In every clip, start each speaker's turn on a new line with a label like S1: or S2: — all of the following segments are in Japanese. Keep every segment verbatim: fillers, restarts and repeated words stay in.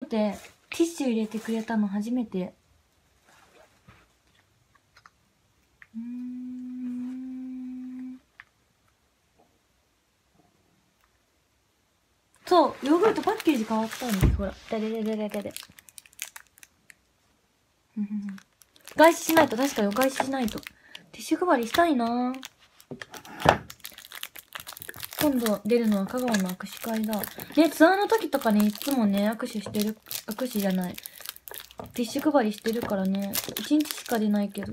S1: てティッシュ入れてくれたの初めて。うーん、そう、ヨーグルトパッケージ変わったんです。ほら、ででででででで。お返ししないと、確かにお返ししないと。ティッシュ配りしたいな。今度出るのは香川の握手会だ。ね、ツアーの時とかね、いつもね、握手してる、握手じゃない。ティッシュ配りしてるからね、一日しか出ないけど。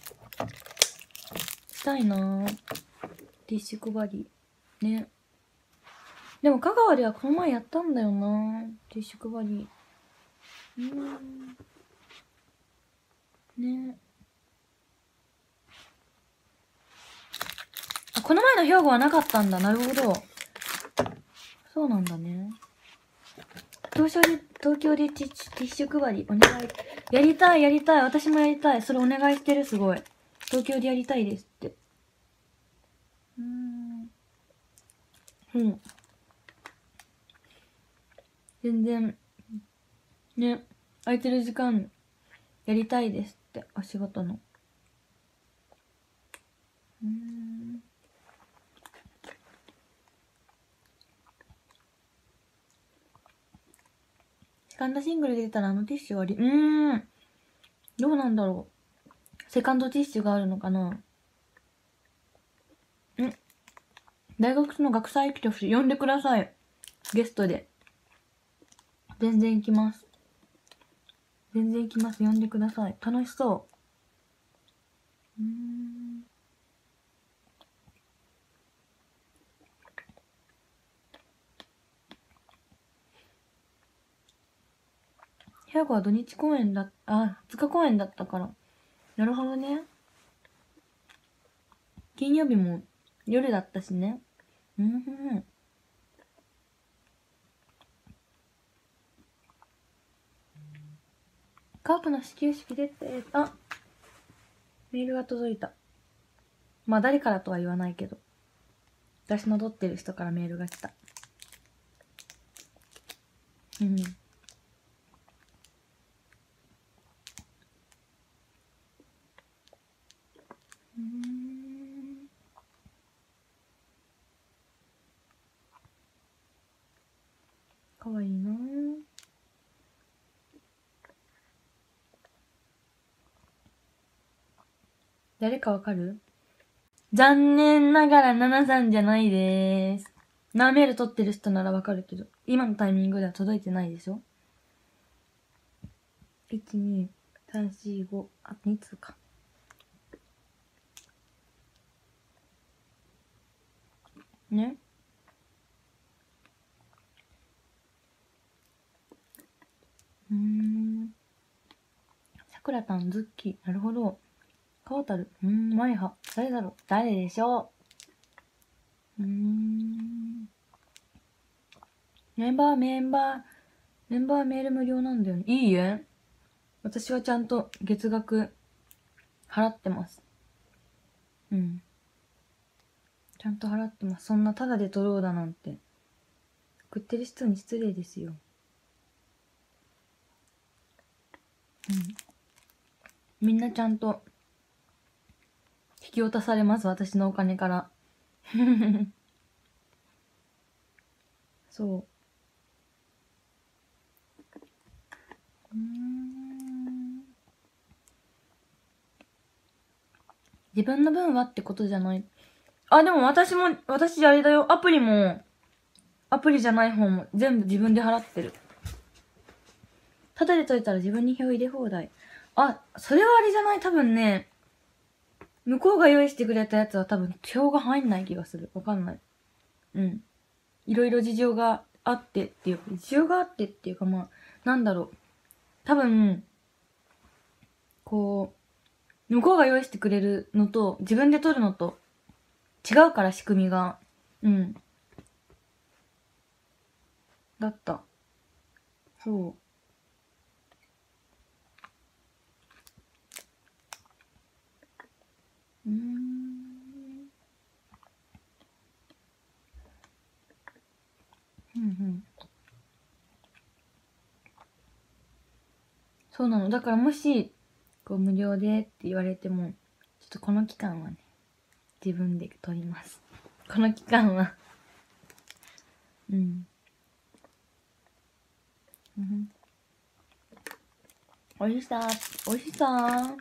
S1: したいなぁ。ティッシュ配り。ね。でも香川ではこの前やったんだよな、ティッシュ配り。うーん。ね。あ、この前の兵庫はなかったんだ。なるほど。そうなんだね。東京で、東京でティッシュ配りお願い。やりたい、やりたい。私もやりたい。それお願いしてる、すごい。東京でやりたいですって。うーん。うん。全然、ね、空いてる時間、やりたいですって、お仕事の。うーん。セカンドシングルで出たらあのティッシュ割り、うーん。どうなんだろう。セカンドティッシュがあるのかな。ん、大学の学祭行きと呼んでください。ゲストで。全然行きます。全然行きます。呼んでください。楽しそう。うーん。兵庫は土日公演だ、あ、ふつか公演だったから。なるほどね。金曜日も夜だったしね。うんふん。カープの始球式でって、あ、メールが届いた。まあ誰からとは言わないけど。私の撮ってる人からメールが来た。うん。うーん。かわいいなぁ。誰かわかる？残念ながらナナさんじゃないでーす。ナーメール撮ってる人ならわかるけど、今のタイミングでは届いてないでしょ？ いち、に、さん、よん、ご、あ、に通か。ね。うーん。さくらたん、ズッキー。なるほど。川たる。うーん、マイハ。誰だろう？誰でしょう？うーん。メンバー、メンバー、メンバーメール無料なんだよね。いいえ。私はちゃんと月額払ってます。うん。ちゃんと払ってます。そんなタダで取ろうだなんて。送ってる人に失礼ですよ。うん。みんなちゃんと引き渡されます。私のお金から。そう。うーん。自分の分はってことじゃない。あ、でも私も、私あれだよ。アプリも、アプリじゃない方も全部自分で払ってる。ただで解いたら自分に票入れ放題。あ、それはあれじゃない？多分ね、向こうが用意してくれたやつは多分票が入んない気がする。わかんない。うん。いろいろ事情があってっていうか、事情があってっていうか、まあ、なんだろう。多分、こう、向こうが用意してくれるのと、自分で取るのと、違うから仕組みが。うん。だった。そう。うーん。うんうん。 そうなの。だからもし、こう無料でって言われても、ちょっとこの期間はね、自分で取ります。この期間は。うん。うん。おいしさ、おいしさ。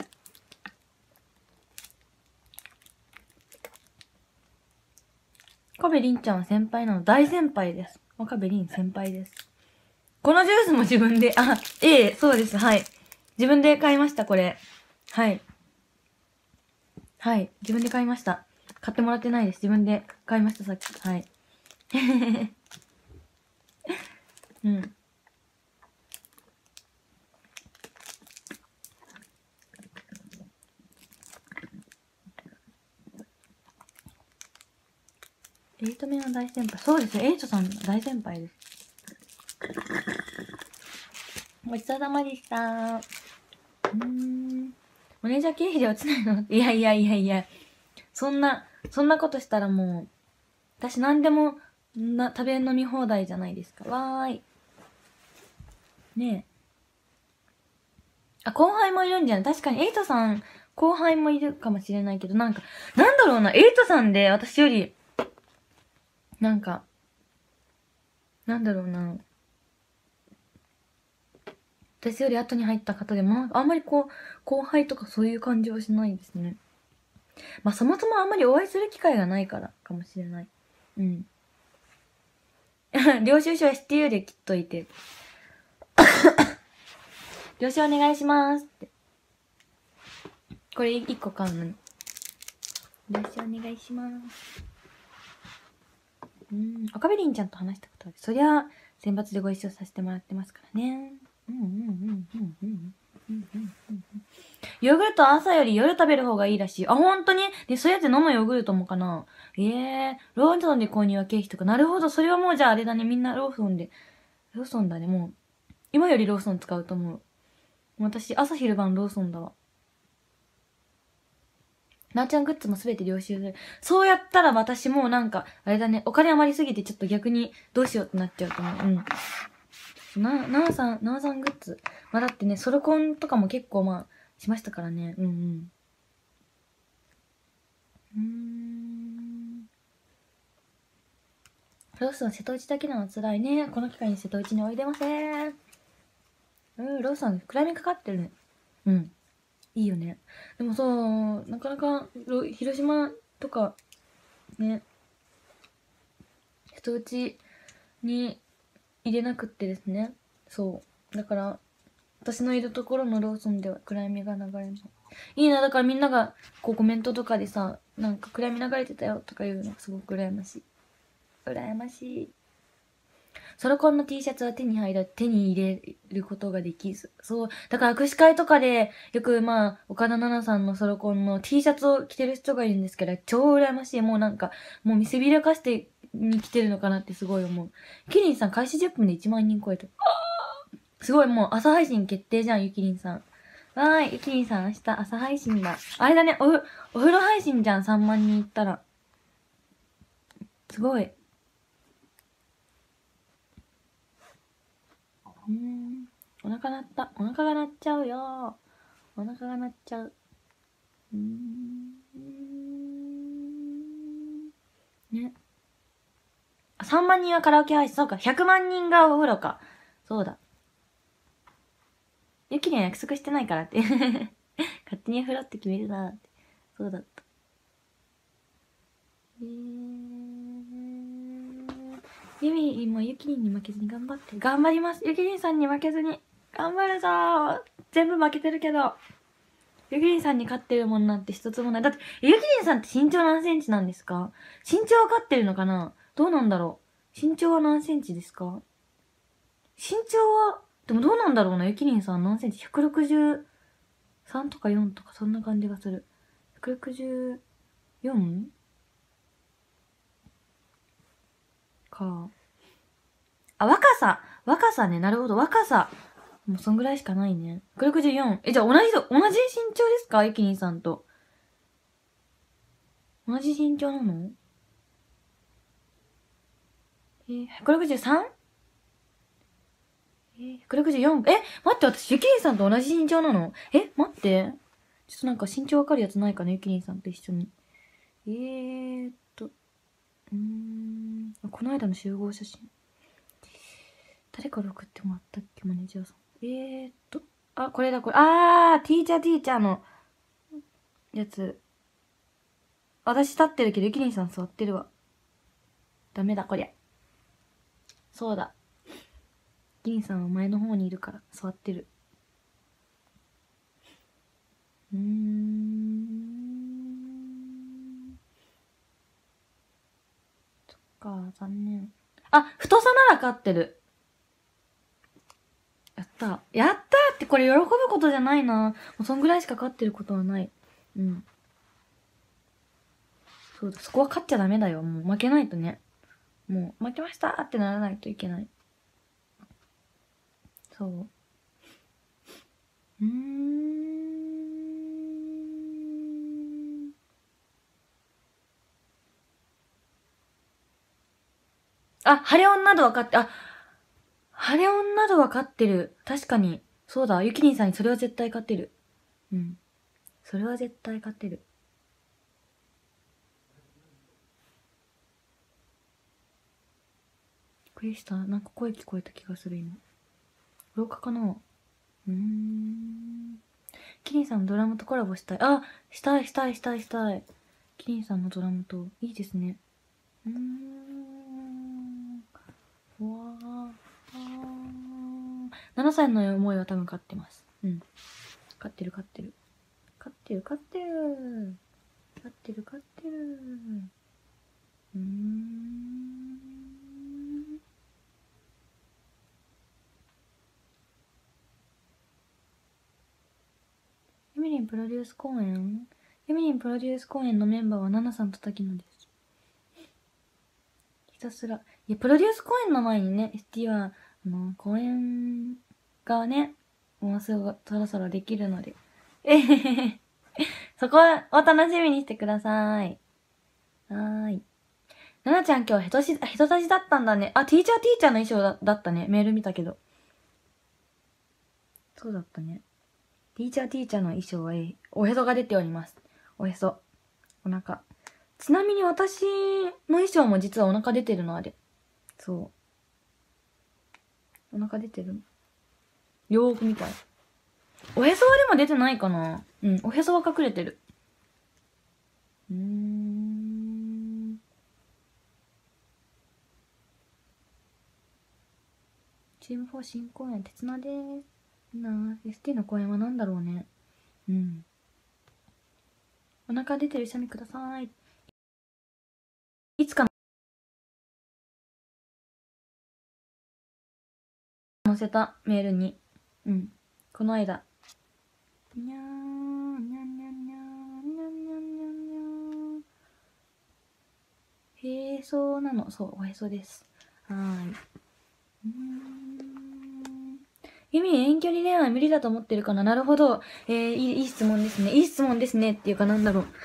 S1: 岡部凛ちゃんは先輩なの。大先輩です。岡部凛先輩です。このジュースも自分で、あ、ええ、そうです。はい。自分で買いました、これ。はい。はい。自分で買いました。買ってもらってないです。自分で買いました、さっき。はい。うん。エイト目の大先輩。そうですよ。エイトさん大先輩です。ごちそうさまでした。うーん。マネージャー経費で落ちないの？いやいやいやいや。そんな、そんなことしたらもう、私何でも、な、食べ飲み放題じゃないですか。わーい。ねえ。あ、後輩もいるんじゃない？確かに、エイトさん、後輩もいるかもしれないけど、なんか、なんだろうな、エイトさんで私より、なんか、なんだろうな、私より後に入った方でも、あんまりこう、後輩とかそういう感じはしないですね。まあ、そもそもあんまりお会いする機会がないからかもしれない。うん。領収書は知ってるより切っといて。領収お願いしますって。これ一個買うのに。領収お願いします。うん。赤ベリンちゃんと話したことある。そりゃ、選抜でご一緒させてもらってますからね。うんうんうんうんうんうんうんうん。ヨーグルトは朝より夜食べる方がいいらしい。あ、ほんとに？で、そうやって飲むヨーグルトもかな？ええー、ローソンで購入は経費とか。なるほど、それはもうじゃああれだね。みんなローソンで。ローソンだね、もう。今よりローソン使うと思う。私、朝昼晩ローソンだわ。なーちゃんグッズもすべて領収する。そうやったら私もなんか、あれだね、お金余りすぎてちょっと逆にどうしようってなっちゃうと思う。うん。な、なーさん、なーさんグッズ。まあだってね、ソロコンとかも結構まあ、しましたからね。うんうん。うーん。ローソン瀬戸内だけなの辛いね。この機会に瀬戸内においでません。うん、ローソン暗闇かかってるね。うん。いいよね。でもそう、なかなか、広島とか、ね、瀬戸内に入れなくってですね。そう。だから、私のいるところのローソンでは暗闇が流れない。いいな、だからみんなが、こうコメントとかでさ、なんか暗闇流れてたよとか言うのがすごく羨ましい。羨ましい。ソロコンの T シャツは手に入ら、手に入れることができず。そう。だから握手会とかで、よくまあ、岡田奈々さんのソロコンの T シャツを着てる人がいるんですけど、超羨ましい。もうなんか、もう見せびらかしてに来てるのかなってすごい思う。キリンさん開始じゅっぷんでいちまん人超えた。すごい、もう朝配信決定じゃん、ゆきりんさん。わーい、ゆきりんさん明日朝配信だ。あれだね、おふ、お風呂配信じゃん、さんまん人いったら。すごい。うーん。お腹鳴った。お腹が鳴っちゃうよ。お腹が鳴っちゃう。うーん。ね。さんまん人はカラオケ配信。そうか。ひゃくまん人がお風呂か。そうだ。ゆきりんは約束してないからって。勝手に風呂って決めるなって。そうだった。えー。ゆみりんもゆきりんに負けずに頑張って。頑張ります。ゆきりんさんに負けずに。頑張るぞー。全部負けてるけど。ゆきりんさんに勝ってるもんなんて一つもない。だって、ゆきりんさんって身長何センチなんですか？身長わかってるのかな？どうなんだろう？身長は何センチですか？身長は、でもどうなんだろうな、ゆきりんさん何センチ？ ひゃくろくじゅうさん とかよんとかそんな感じがする。ひゃくろくじゅうよん？ か。あ、若さ若さね、なるほど、若さ。もうそんぐらいしかないね。ひゃくろくじゅうよん。え、じゃあ同じ、同じ身長ですか？ゆきりんさんと。同じ身長なの？えー、ひゃくろくじゅうさん？ えー、ひゃくろくじゅうよん。え、待って、私、ゆきりんさんと同じ身長なの？え、待って。ちょっとなんか身長わかるやつないかな、ゆきりんさんと一緒に。えーっと、うーん、この間の集合写真。誰から送ってもらったっけ、マネージャーさん。えーっと、あ、これだ、これ。あー、ティーチャーティーチャーのやつ。私立ってるけど、ゆきりんさん座ってるわ。ダメだ、こりゃ。そうだ。ゆきりんさんは前の方にいるから、座ってる。うーん。そっか、残念。あ、太さなら勝ってる。やった。やったーってこれ喜ぶことじゃないな。もうそんぐらいしか勝ってることはない。うん。そうだ、そこは勝っちゃダメだよ。もう負けないとね。もう負けましたってならないといけない。そう。うーん。あ、ハレオンなどわかって、あ、ハレオンなどわかってる。確かに。そうだ、ゆきりんさんにそれは絶対勝てる。うん。それは絶対勝てる。クリスタ、なんか声聞こえた気がする今。廊下かな？うーん。キリンさんのドラムとコラボしたい。あ、したいしたいしたいしたい。キリンさんのドラムと、いいですね。うーん。うわー。ななさいの思いは多分勝ってます。うん。勝ってる勝ってる。勝ってる勝ってる。勝ってる勝ってる。うーん。ユミリンプロデュース公演ユミリンプロデュース公演のメンバーはナナさんと滝野です。ひたすら。いや、プロデュース公演の前にね、エスティー は、あの、公演がね、もうすぐそろそろできるので。えへへへ。そこを楽しみにしてください。はーい。ななちゃん今日ヘトし、ヘトタジだったんだね。あ、ティーチャーティーチャーの衣装だだったね。メール見たけど。そうだったね。ティーチャーティーチャーの衣装は、えおへそが出ております。おへそ。お腹。ちなみに私の衣装も実はお腹出てるのあれ。そう。お腹出てる。よーく見たい。おへそはでも出てないかな。うん、おへそは隠れてる。うーん。チームフォー新公演、鉄菜でーす。なあ、エスティー の公演は何だろうね。うん。お腹出てるシャミください。いつか載せたメールに。うん。この間。にゃーにゃんにゃんにゃんにゃんにゃんにゃんにゃんにゃん。へそなの。そう、おへそです。はーい。うーん。ユミ遠距離恋愛無理だと思ってるかな？なるほど。えー、いい、いい質問ですね。いい質問ですね。っていうかなんだろう。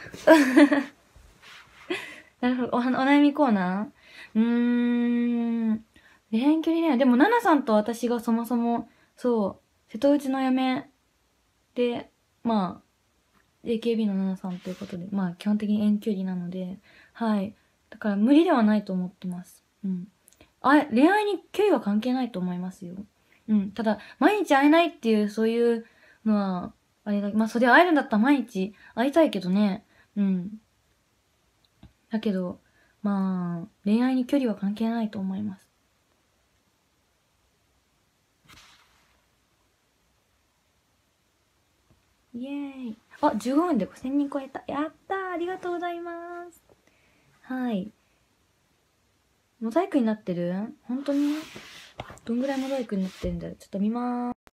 S1: なるほど。お、お悩みコーナーうーん。遠距離恋愛。でも、ナナさんと私がそもそも、そう、瀬戸内の嫁で、まあ、エーケービー のナナさんということで、まあ、基本的に遠距離なので、はい。だから、無理ではないと思ってます。うん。あ、恋愛に距離は関係ないと思いますよ。うん。ただ、毎日会えないっていう、そういうのは、あれだ、まあ、それ会えるんだったら毎日会いたいけどね。うん。だけど、まあ、恋愛に距離は関係ないと思います。イエーイ。あ、じゅうごふんでごせんにん超えた。やったー。ありがとうございます。はい。モザイクになってる？本当に？どんぐらいモザイクになってるんだろう。ちょっと見まーす。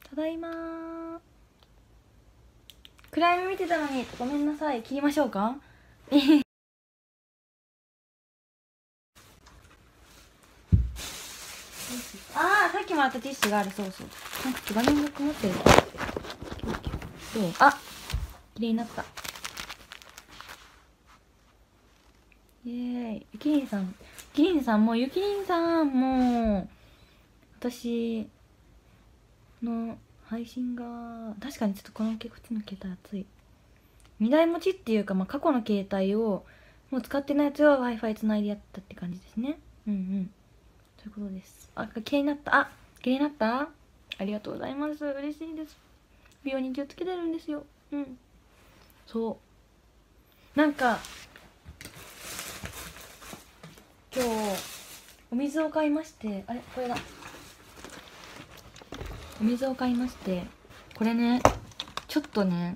S1: ただいまー。暗闇見てたのにごめんなさい。切りましょうか。ああ、さっきもらったティッシュがある。そうそう。なんか画面が曇ってる。どう？あ、綺麗になった。イエーイ。ゆきりんさん、ゆきりんさんもうゆきりんさんもう私の配信が確かにちょっとこのこっちの携帯熱い。にだい持ちっていうか、まあ、過去の携帯をもう使ってないやつを Wi-Fi つないでやったって感じですね。うんうん。そういうことです。あ、綺麗になった。あ、綺麗になった。ありがとうございます。嬉しいです。美容に気をつけてるんですよ。うん。そうなんか今日お水を買いまして、あれこれだ。お水を買いまして、これねちょっとね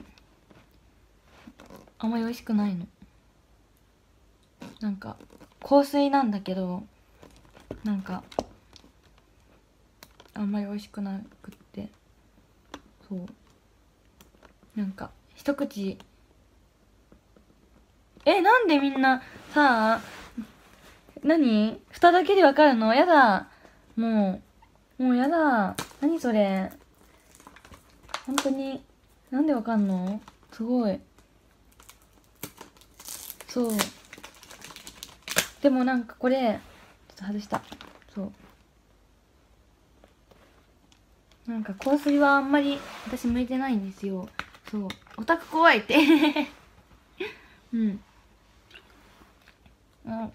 S1: あんまり美味しくないの。なんか香水なんだけど、なんかあんまり美味しくなくって、そうなんか一口、え、なんでみんなさあ、何蓋だけでわかるの？やだ、もうもうやだ、何それ、本当になんでわかんの？すごい。そうでもなんかこれちょっと外した。そうなんか香水はあんまり私向いてないんですよ。そうオタク怖いってうんうん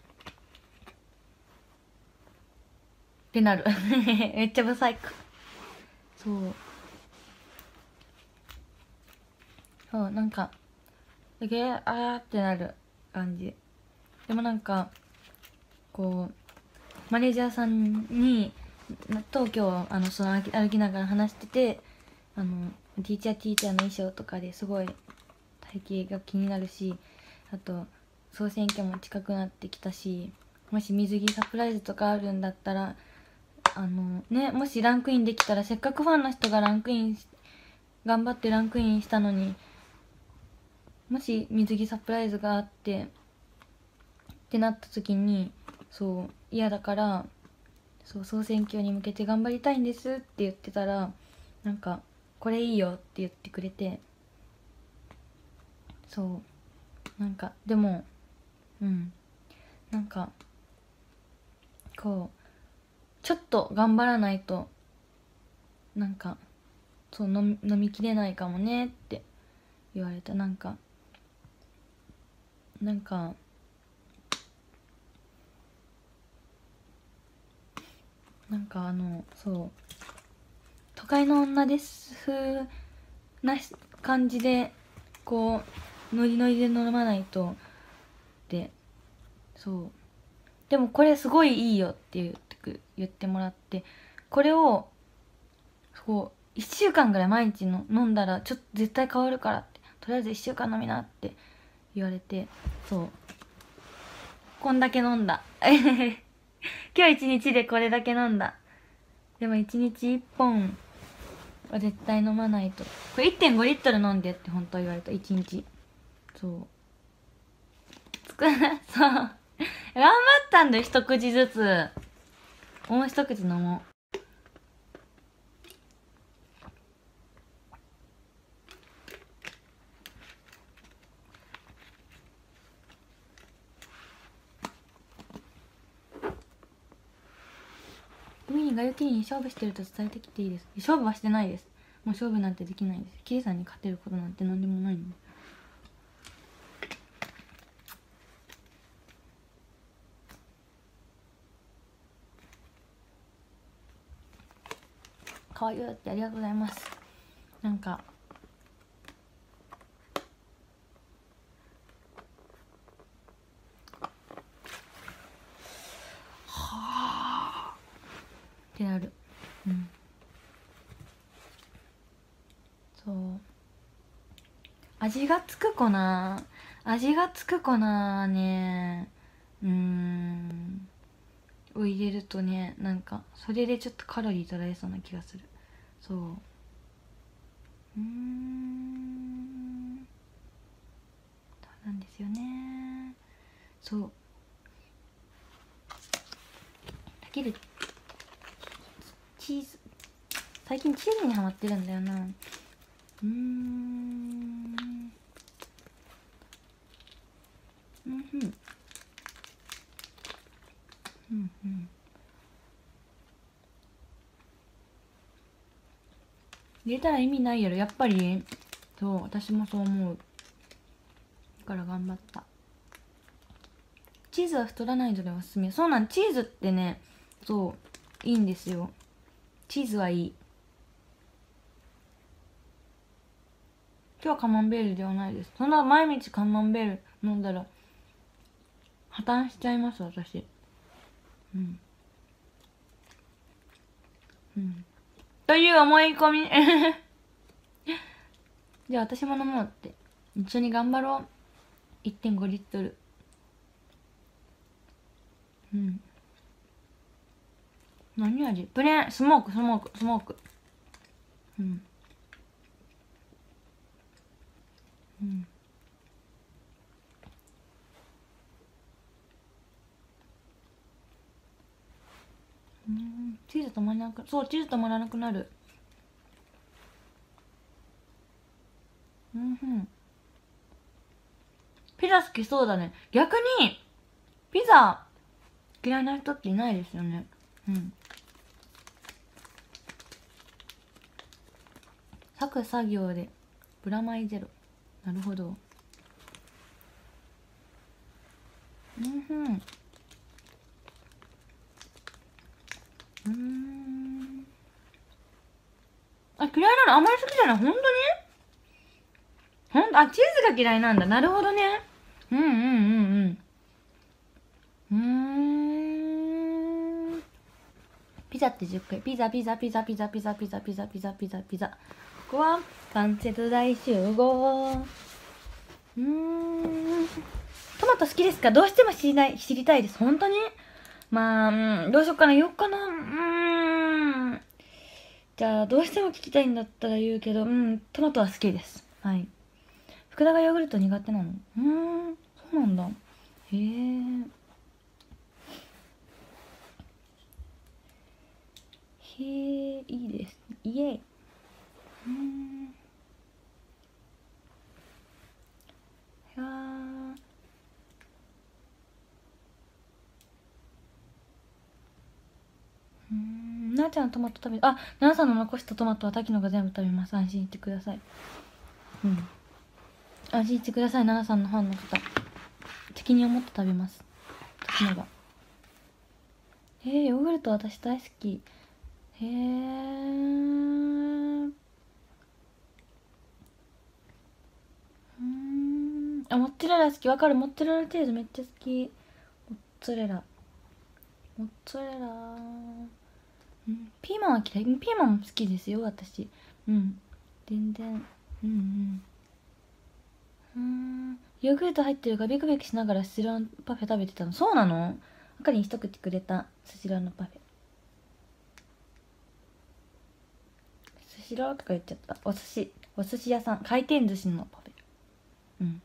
S1: ってなるめっちゃブサイク。そうそうなんかすげえあーってなる感じ。でもなんかこうマネージャーさんにと今日あのその歩き歩きながら話してて、あのティーチャーティーチャーの衣装とかですごい体型が気になるし、あと総選挙も近くなってきたし、もし水着サプライズとかあるんだったらあのね、もしランクインできたら、せっかくファンの人がランクインし頑張ってランクインしたのに、もし水着サプライズがあってってなった時にそう嫌だから、そう総選挙に向けて頑張りたいんですって言ってたら、なんかこれいいよって言ってくれて、そうなんかでもうんなんかこうちょっと頑張らないとなんかそう飲み飲みきれないかもねって言われた。なんかなんかなんかあのそう都会の女です風な感じでこうノリノリで飲まないとで、そうでもこれすごいいいよって言ってく言ってもらって、これをこういっしゅうかんぐらい毎日の飲んだらちょっと絶対変わるからって、とりあえずいっしゅうかん飲みなって言われて、そうこんだけ飲んだ今日一日でこれだけ飲んだ。でも一日一本は絶対飲まないと。これいってんごリットル飲んでって本当は言われた。一日。そうつくそう頑張ったんだよ、一口ずつ。もう一口飲もう。海にがゆきりに勝負してると伝えてきていいです。勝負はしてないです。もう勝負なんてできないです。キリさんに勝てることなんて何でもないの。かわいいってありがとうございます。なんかはあってなる。うんそう味がつく子な味がつく子なねうーんを入れるとね、なんかそれでちょっとカロリー取られそうな気がする。そううーんそうなんですよね。そうだけどチーズ最近チーズにハマってるんだよな。うーんうんうんうんうん入れたら意味ないやろやっぱり。そう私もそう思う。だから頑張った。チーズは太らないのでおすすめ。そうなんチーズってねそういいんですよ。チーズはいい。今日はカマンベールではないです。そんな毎日カマンベール飲んだら破綻しちゃいます私。うんうんという思い込みじゃあ私も飲もうって。一緒に頑張ろう。いってんごリットル。うん何味？プレーンスモークスモークスモーク。うんうんうんチーズ止まらなくそうチーズ止まらなくなる。うんうんピザ好きそうだね。逆にピザ嫌いな人っていないですよね。うん割く作業でプラマイゼロ。なるほど。うんふんうーんあ嫌いなのあんまり好きじゃない。本当にほんとあチーズが嫌いなんだ。なるほどね。うんうんうんうんうーんピザってじゅっかいピザピザピザピザピザピザピザピザピザピザここは関節大集合。うーんトマト好きですか？どうしても知りない知りたいです。本当にまあ、うん、どうしようかな言おうかな。うーんじゃあどうしても聞きたいんだったら言うけどうんトマトは好きです。はい。福田がヨーグルト苦手なの？うーんそうなんだ。へえへえいいですイエイ。うーんいやーうーんなーちゃんトマト食べあなーさんの残したトマトは滝野が全部食べます。安心してください。うん安心してください。ななさんのファンの方責任を持って食べます滝野が。えー、ヨーグルト私大好き。へえーうーんあモッツァレラ好き。わかるモッツァレラチーズめっちゃ好き。モッツァレラモッツァレラうんピーマンは嫌い。ピーマンも好きですよ私。うん全然うんうんうんヨーグルト入ってるがビクビクしながらスシローのパフェ食べてたの？そうなの？あかりに一口くれたスシローのパフェ。スシローとか言っちゃった。お寿司お寿司屋さん回転寿司のパフェ。うん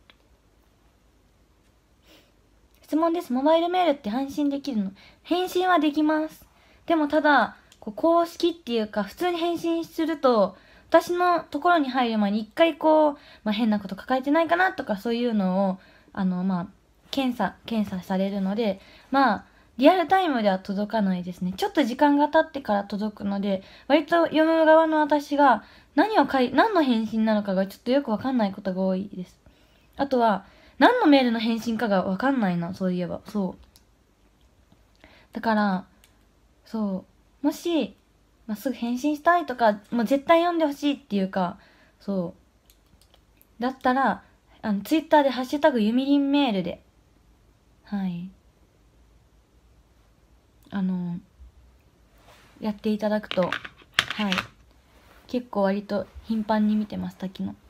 S1: 質問です。モバイルメールって返信できるの？返信はできます。でもただこう公式っていうか普通に返信すると私のところに入る前に一回こう、まあ、変なこと書かれてないかなとかそういうのをあのまあ検査検査されるのでまあリアルタイムでは届かないですね。ちょっと時間が経ってから届くので割と読む側の私が何を書い何の返信なのかがちょっとよくわかんないことが多いです。あとは何のメールの返信かがわかんないな。そういえばそうだからそうもし、まあ、すぐ返信したいとかもう絶対読んでほしいっていうかそうだったらあのツイッターで「ハッシュタグゆみりんメール」ではいあのやっていただくとはい結構割と頻繁に見てます滝の。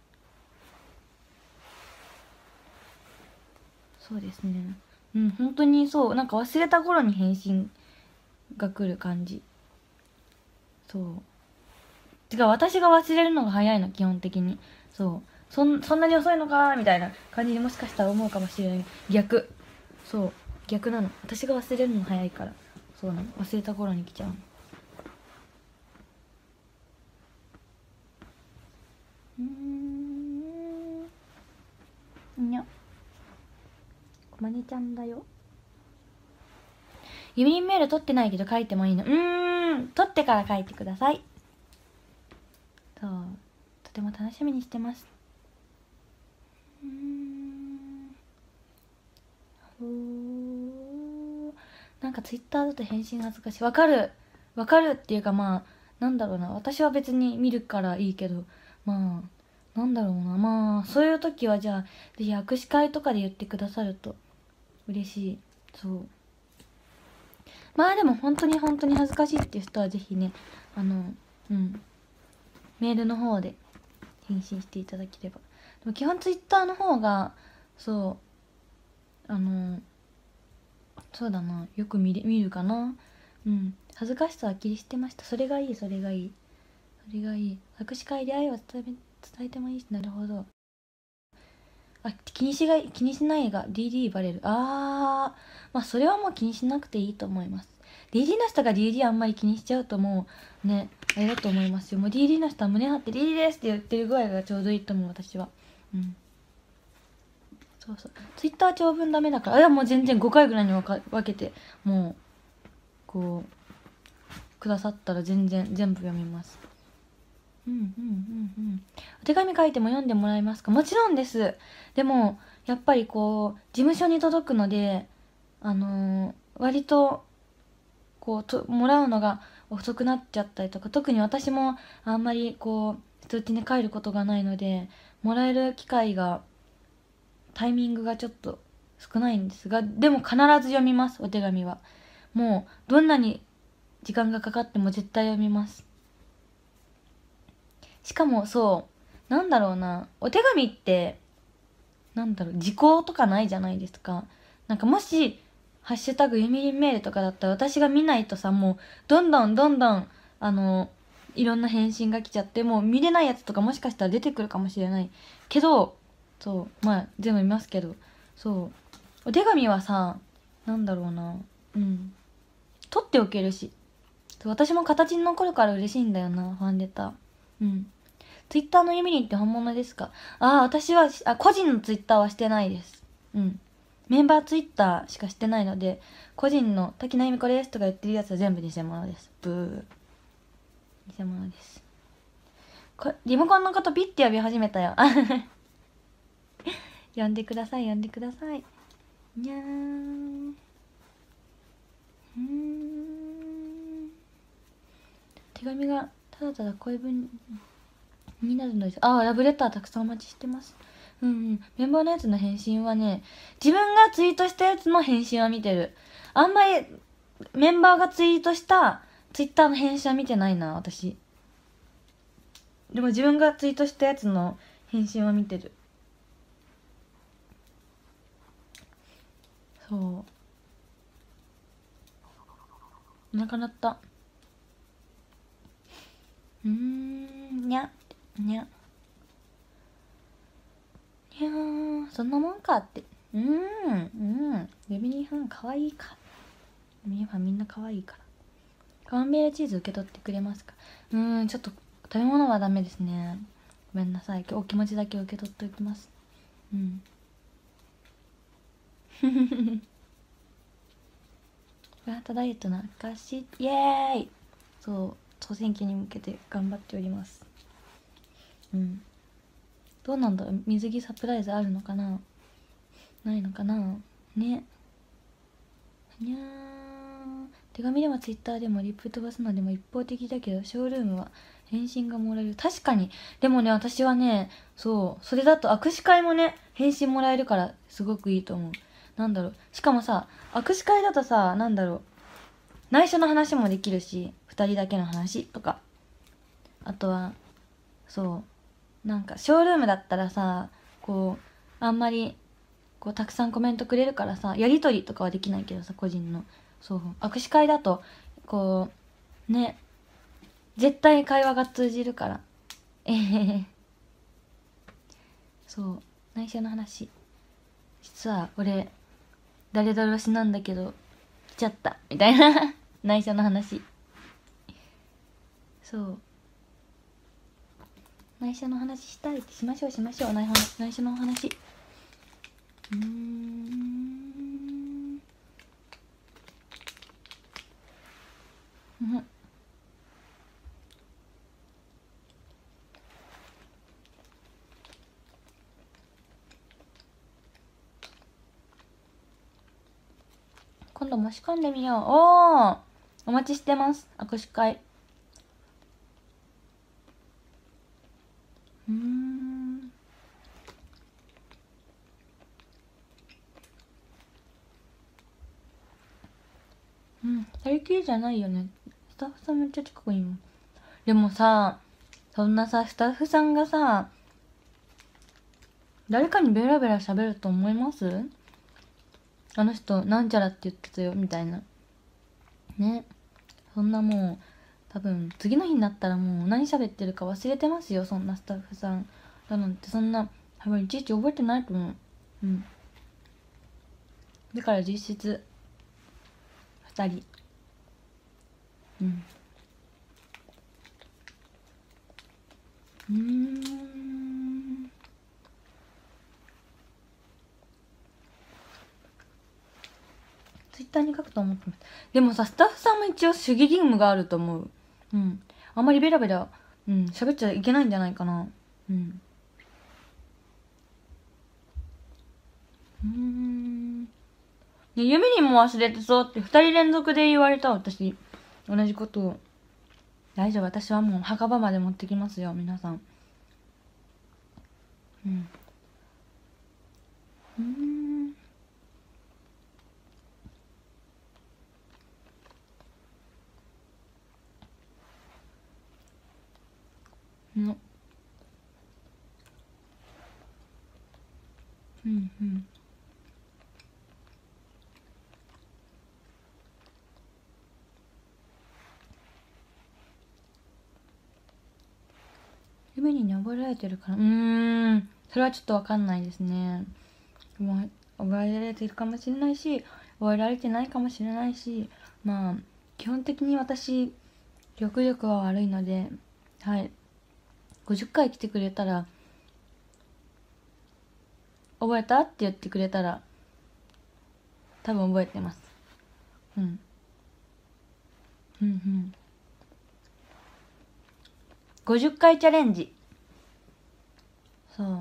S1: そうですねうん本当にそうなんか忘れた頃に返信が来る感じ。そうてか私が忘れるのが早いの基本的に。そうそんそんなに遅いのかみたいな感じにもしかしたら思うかもしれない。逆そう逆なの。私が忘れるの早いから。そうなの、忘れた頃に来ちゃうの。うーんにゃこまねちゃんだよ。ゆみりんメール取ってないけど書いてもいいの？うーん取ってから書いてください。そうとても楽しみにしてます。うーんほーなんかツイッターだと返信恥ずかしい。わかるわかるっていうか、まあなんだろうな、私は別に見るからいいけど、まあなんだろうな、まあそういう時はじゃあぜひ握手会とかで言ってくださると嬉しい。そうまあでも本当に本当に恥ずかしいっていう人はぜひね、あのうんメールの方で返信していただければ。でも基本ツイッターの方がそうあのそうだな、よく見れ見るかな。うん恥ずかしさは気にしてました。それがいいそれがいいそれがいい。握手会で愛を伝え伝えてもいいし。なるほど。あ気にしが気にしないが ディーディー バレる。あーまあそれはもう気にしなくていいと思います。 ディーディー の人が ディーディー あんまり気にしちゃうともうねあれだと思いますよ。もう ディーディー の人は胸張って ディーディー ですって言ってる具合がちょうどいいと思う私は。うんそうそうツイッター長文ダメだから。あれはもう全然ごかいぐらいに分か分けてもうこうくださったら全然全部読みます。うんうんうんうんお手紙書いても読んでもらえますか？もちろんです。でもやっぱりこう事務所に届くのであのー、割とこうともらうのが遅くなっちゃったりとか、特に私もあんまりこう通知に帰ることがないのでもらえる機会がタイミングがちょっと少ないんですが、でも必ず読みます。お手紙はもうどんなに時間がかかっても絶対読みます。しかもそうなんだろうな、お手紙ってなんだろう時効とかないじゃないですか。なんかもしハッシュタグゆみりんメールとかだったら私が見ないとさ、もうどんどんどんどんあのいろんな返信が来ちゃって、もう見れないやつとかもしかしたら出てくるかもしれないけど、そうまあ全部見ますけど、そうお手紙はさなんだろうな、うん取っておけるし、私も形に残るから嬉しいんだよなファンレター。うんツイッターのゆみりんって本物ですか？ああ私はあ個人のツイッターはしてないです。うんメンバーツイッターしかしてないので、個人の滝名由美子ですとか言ってるやつは全部偽物です。ブー偽物です。こリモコンのことピッて呼び始めたよ呼んでください呼んでくださいにゃーんうん手紙がただただ恋文になるのです。ああラブレターたくさんお待ちしてます。うんうんメンバーのやつの返信はね、自分がツイートしたやつの返信は見てる。あんまりメンバーがツイートしたツイッターの返信は見てないな私。でも自分がツイートしたやつの返信は見てる。そうお腹鳴った。うーんにゃにゃいやーそんなもんかって。うーんうんベビーファンかわいいか。ベビーファンみんなかわいいから。カマンベールチーズ受け取ってくれますか？うーんちょっと食べ物はダメですね。ごめんなさい。お気持ちだけ受け取っておきます。うんフフフフフラットダイエットの証イエーイ。そう総選挙に向けて頑張っております。うんどうなんだろう、水着サプライズあるのかなないのかなね。にゃー手紙でもツイッターでもリップ飛ばすのでも一方的だけどショールームは返信がもらえる。確かにでもね私はねそうそれだと握手会もね返信もらえるからすごくいいと思う。なんだろうしかもさ握手会だとさなんだろう内緒の話もできるしふたりだけの話とか、あとはそうなんかショールームだったらさこうあんまりこうたくさんコメントくれるからさやり取りとかはできないけどさ個人のそう握手会だとこうね絶対会話が通じるから。えへへ。そう内緒の話、実は俺誰だろしなんだけど来ちゃったみたいな内緒の話。そう内緒の話したいってしましょうしましょう。内緒内緒の話。うーんうん今度申し込んでみよう。おおお待ちしてます。握手会。うーんうん二人きりじゃないよね。スタッフさんめっちゃ近くいいもん。でもさそんなさスタッフさんがさ誰かにベラベラ喋ると思います？あの人なんちゃらって言ってたよみたいなね。そんなもう多分次の日になったらもう何喋ってるか忘れてますよ。そんなスタッフさんだなんてそんな多分いちいち覚えてないと思う。うんだから実質ふたり。うんうーんツイッターに書くと思ってます。でもさスタッフさんも一応守秘義務があると思う。うんあんまりベラベラうん喋っちゃいけないんじゃないかな。うんうーんねユミリンも忘れてそうってふたり連続で言われた。私同じことを。大丈夫私はもう墓場まで持ってきますよ皆さん。うんうんのうんうん夢に覚えられてるからうーんそれはちょっとわかんないですね。もう覚えられてるかもしれないし覚えられてないかもしれないしまあ基本的に私記憶力は悪いのではいごじゅっかい来てくれたら覚えたって言ってくれたら多分覚えてます。うんうんうんごじゅっかいチャレンジ。そう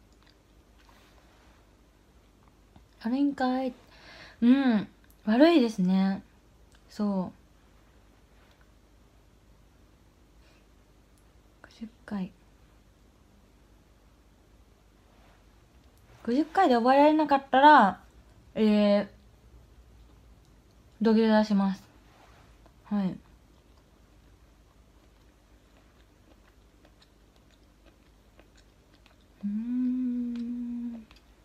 S1: 悪いんかい。うん悪いですね。そうごじゅっかいごじゅっかいで覚えられなかったらえー、土下座します。はい。うーん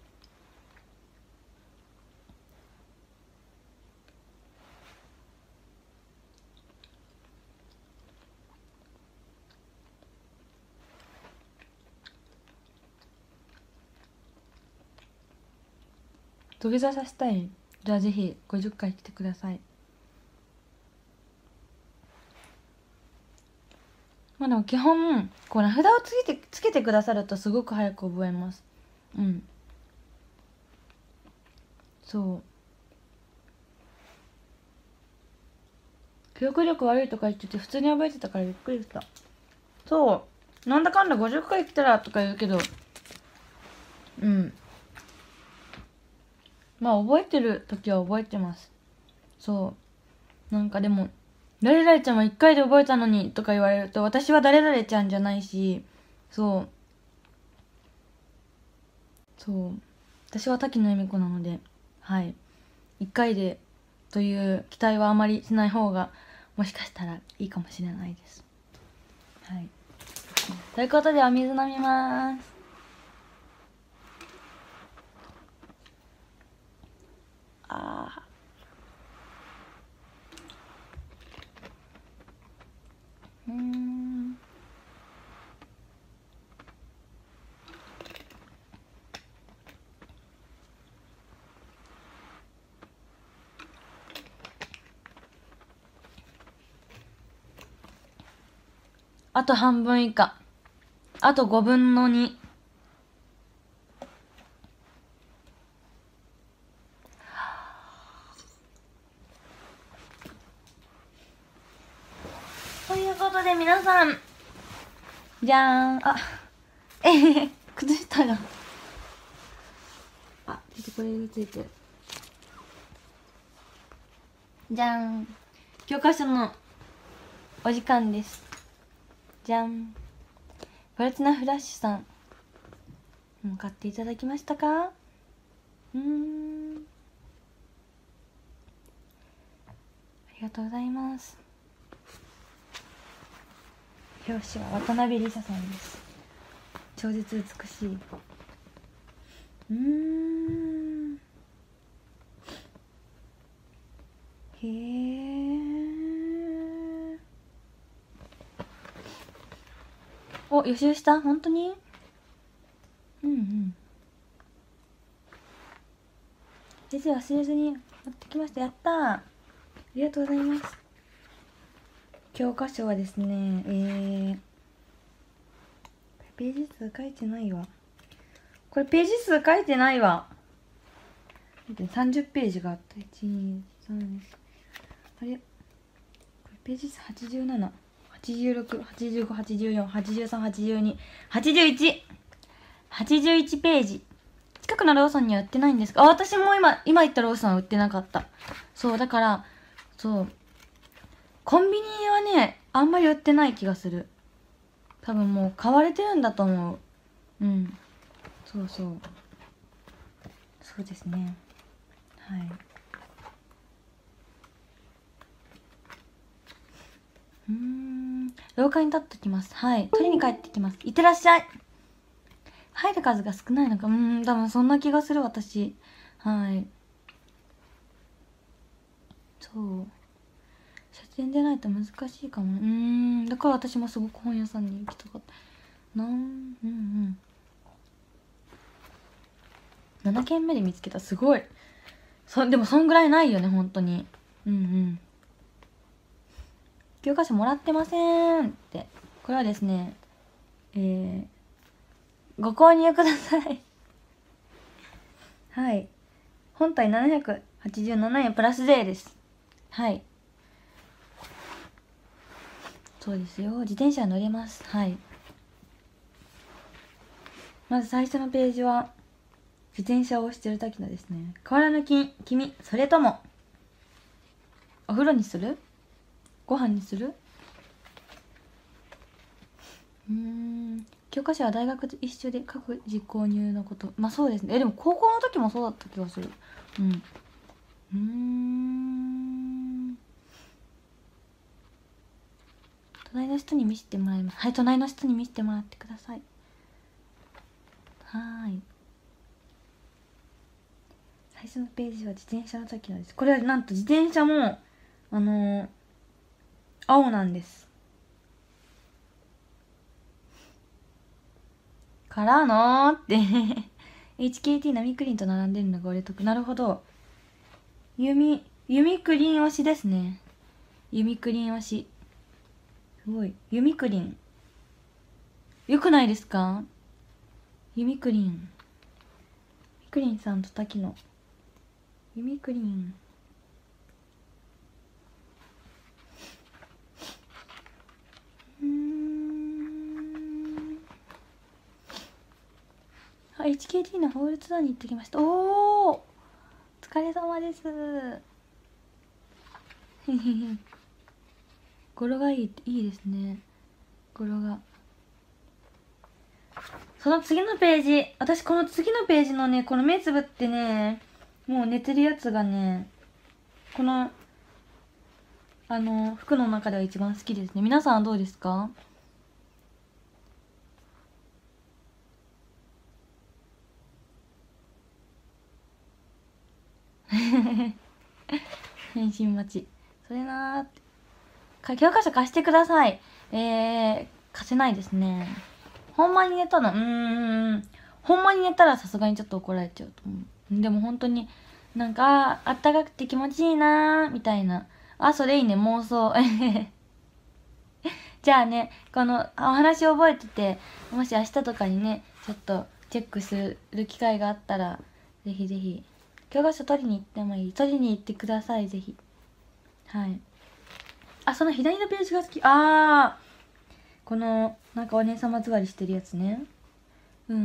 S1: 土下座させたい。じゃあぜひごじゅっかい来てください。まあでも基本こう名札をつけてつけてくださるとすごく早く覚えます。うんそう記憶力悪いとか言ってて普通に覚えてたからびっくりした。そうなんだかんだごじゅっかい来たらとか言うけどうんまあ覚えてる時は覚えてます。そうなんかでも誰々ちゃんはいっかいで覚えたのにとか言われると私は誰々ちゃんじゃないしそうそう私は滝野恵美子なのではいいっかいでという期待はあまりしない方がもしかしたらいいかもしれないです。はいということでお水飲みます。あーうーんあと半分以下。あとごぶんのに。ということで皆さん、じゃーん。あ、えへへ、靴下が。あ、ちょっとこれがついてる。じゃーん。教科書のお時間です。じゃん。プラチナフラッシュさん。もう買っていただきましたか？うーん。ありがとうございます。表紙は渡辺梨沙さんです。超絶美しい。うーん。へえ。お、予習した？本当に？うんうん。先生忘れずに持ってきました。やったー。ありがとうございます。教科書はですね、えー、ページ数書いてないわ。これページ数書いてないわ。さんじゅっページがあった。いち、に、さん、あれこれページ数はちじゅうなな、はちじゅうろく、はちじゅうご、はちじゅうよん、はちじゅうさん、はちじゅうに、はちじゅういち、はちじゅういちページ。近くのローソンには売ってないんですか？あ、私も今、今言ったローソンは売ってなかった。そう、だから、そう。コンビニはね、あんまり売ってない気がする。多分もう買われてるんだと思う。うん。そうそう。そうですね。はい。うーん。廊下に立ってきます。はい。取りに帰ってきます。いってらっしゃい。入る数が少ないのか。うーん、多分そんな気がする、私。はい。そう。写真でないと難しいかも。うーん。だから私もすごく本屋さんに行きたかった。なん、うんうん。ななけんめで見つけた。すごい。そ、でもそんぐらいないよね、本当に。うんうん。教科書もらってませんって。これはですね、えー、ご購入ください。はい。本体ななひゃくはちじゅうななえんプラス税です。はい。そうですよ。自転車乗れます。はい。まず最初のページは、自転車を押してる時のですね。変わらぬき君、それとも、お風呂にする？ご飯にする？うーん。教科書は大学と一緒で各自購入のこと。まあそうですね。え、でも高校の時もそうだった気がする。うん。うーん。隣の人に見せてもらいます。はい、隣の人に見せてもらってください。はーい。最初のページは自転車の時のです。これはなんと自転車も、あのー、青なんです。からのーって。エイチケーティー のみクリンと並んでるのが俺得。なるほど。弓、弓クリン推しですね。弓クリン推し。すごい。弓クリン。よくないですか？弓クリン。みくりんさんと滝の。弓クリン。うーん。あ、エイチケーティー のホールツアーに行ってきました。おー！お疲れ様です。へへへ。語呂がいい、いいですね。語呂が。その次のページ、私この次のページのね、この目つぶってね、もう寝てるやつがね、この、あの、服の中では一番好きですね。皆さんはどうですか？返信待ち。それなーって。か教科書貸してください。えー、貸せないですね。ほんまに寝たの？うーん。ほんまに寝たらさすがにちょっと怒られちゃうと思う。でも本当に、なんか、ああったかくて気持ちいいなー、みたいな。あ、それいいね、妄想。自じゃあね、このお話を覚えてて、もし明日とかにね、ちょっとチェックする機会があったら、ぜひぜひ教科書取りに行ってもいい。取りに行ってください、ぜひ。はい。あ、その左のページが好き。あー、このなんかお姉様座りしてるやつね。うんうん。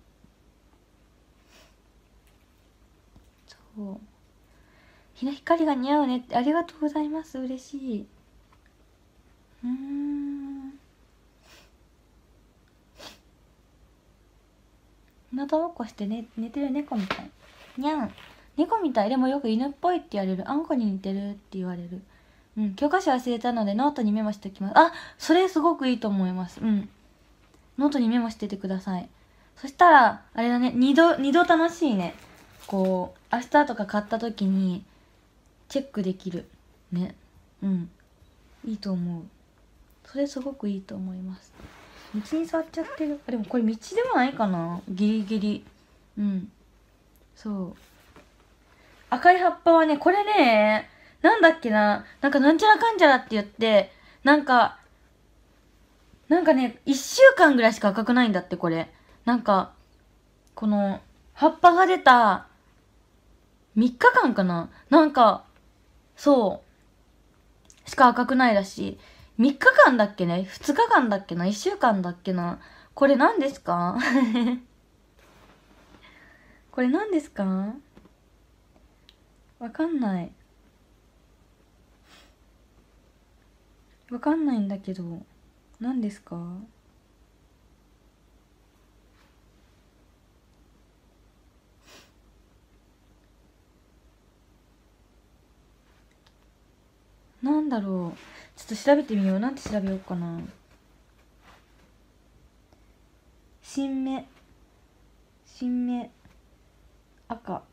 S1: そう、日の光が似合うねって、ありがとうございます。嬉しい。うーん、日向ぼっこして寝寝てる猫みたい。にゃん、猫みたい。でもよく犬っぽいって言われる。あんこに似てるって言われる。うん、教科書忘れたのでノートにメモしておきます。あ、それすごくいいと思います。うん、ノートにメモしててください。そしたらあれだね、二度二度楽しいね。こう明日とか買った時にチェックできるね。うん、いいと思う。それすごくいいと思います。道に座っちゃってる。あ、でもこれ道ではないかな、ギリギリ。うん、そう、赤い葉っぱはね、これね、なんだっけな、なんかなんちゃらかんちゃらって言って、なんかなんかね、いっしゅうかんぐらいしか赤くないんだって、これ。なんかこの葉っぱが出たみっかかんかな、なんかそうしか赤くないらしい。みっかかんだっけね、ふつかかんだっけな、いっしゅうかんだっけな。これ何ですか？これ何ですか？わかんない。わかんないんだけど、何ですか？なんだろう。ちょっと調べてみよう。なんて調べようかな。新芽。新芽。赤。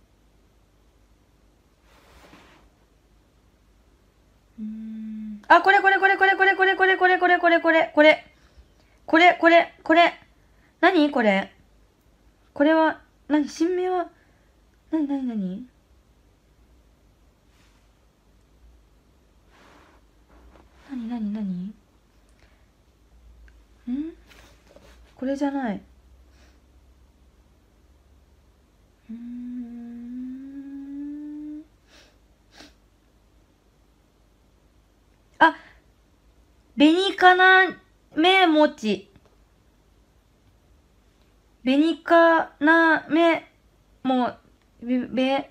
S1: うーん。あ、これこれこれこれこれこれこれこれこれこれこれこれ。これこれこれ。何これ。これは、何新芽は、何何何何何何んこれじゃない。うーん。あ、紅かなめ餅。紅かなめも、べ、べ、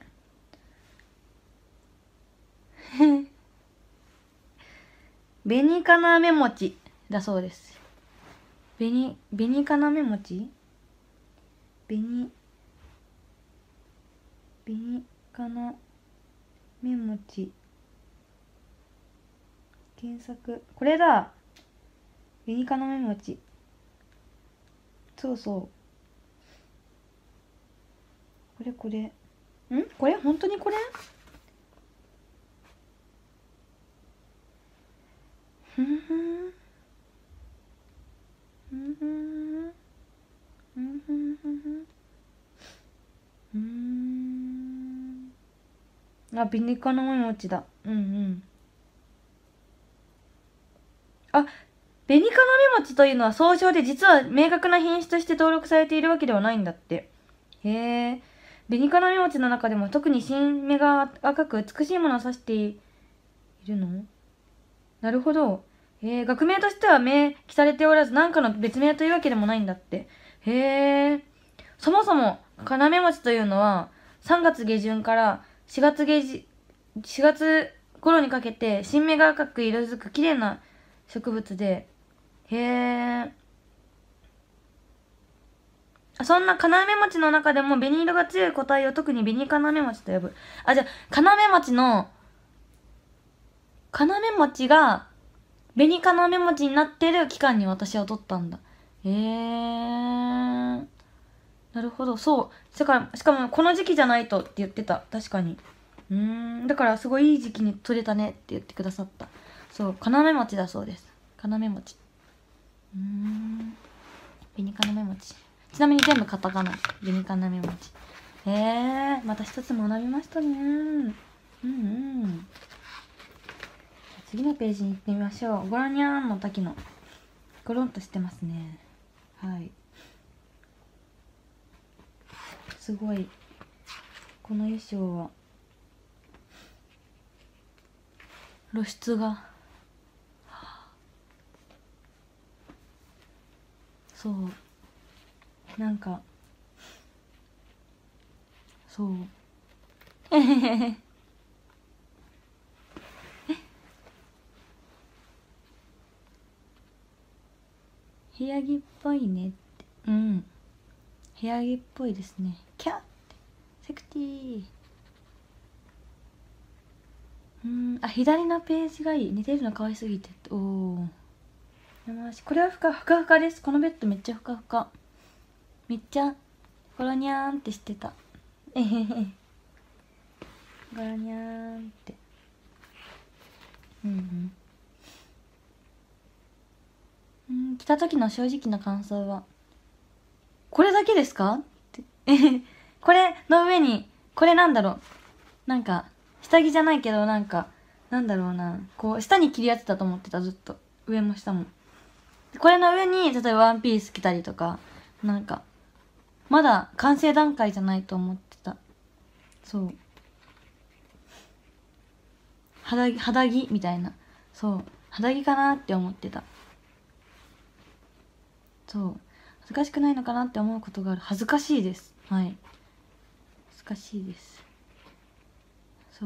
S1: 紅かなめ餅だそうです。紅、紅かなめ餅紅、紅かなめ餅。検索。これだ。紅かなめ餅。そうそう。これこれ。んこれ本当にこれ？ふんふん。ふんふん。ふんふんふんふん。うーん。あ、紅かなめ餅だ。うんうん。あ、紅かなめ餅というのは総称で実は明確な品種として登録されているわけではないんだって。へえ。紅かなめ餅の中でも特に新芽が赤く美しいものを指しているの？なるほど。へえ、学名としては明記されておらず、何かの別名というわけでもないんだって。へえ。そもそも、かなめ餅というのは、さんがつ下旬からしがつ下旬、しがつ頃にかけて、新芽が赤く色づく綺麗な植物で、へえ。そんなかなめ餅の中でも紅色が強い個体を特に紅かなめ餅と呼ぶ。あ、じゃあ、かなめ餅の、かなめ餅が、紅かなめ餅になってる期間に私は取ったんだ。へえー。なるほど、そう。だから、しかもこの時期じゃないとって言ってた。確かに。うーん、だからすごいいい時期に取れたねって言ってくださった。そう、かなめ餅だそうです。かなめ餅。うーん。紅かなめ餅。ちなみに全部カタカナ。紅かなめ餅。へえー、また一つ学びましたね。うんうん。 次のページに行ってみましょう。ゴロニャーンの時のゴロンとしてますね。はい、すごいこの衣装は露出がそうなんかそうえへへへ部屋着っぽいねって。うん、部屋着っぽいですね。キャッセクティー。うん、あ、左のページがいい。寝てるの可愛すぎて。おお。これはふかふかふかです。このベッドめっちゃふかふか。めっちゃゴロニャーンってしてた。えへへ。ゴロニャーンって。うんうんうん、着た時の正直な感想はこれだけですかってこれの上にこれなんだろう、なんか下着じゃないけど、なんかなんだろうな、こう下に着るやつだと思ってた、ずっと上も下も。これの上に例えばワンピース着たりとか、なんかまだ完成段階じゃないと思ってた。そう肌着肌着みたいな、そう肌着かなって思ってた。そう恥ずかしくないのかなって思うことがある。恥ずかしいです。はい、恥ずかしいです。そう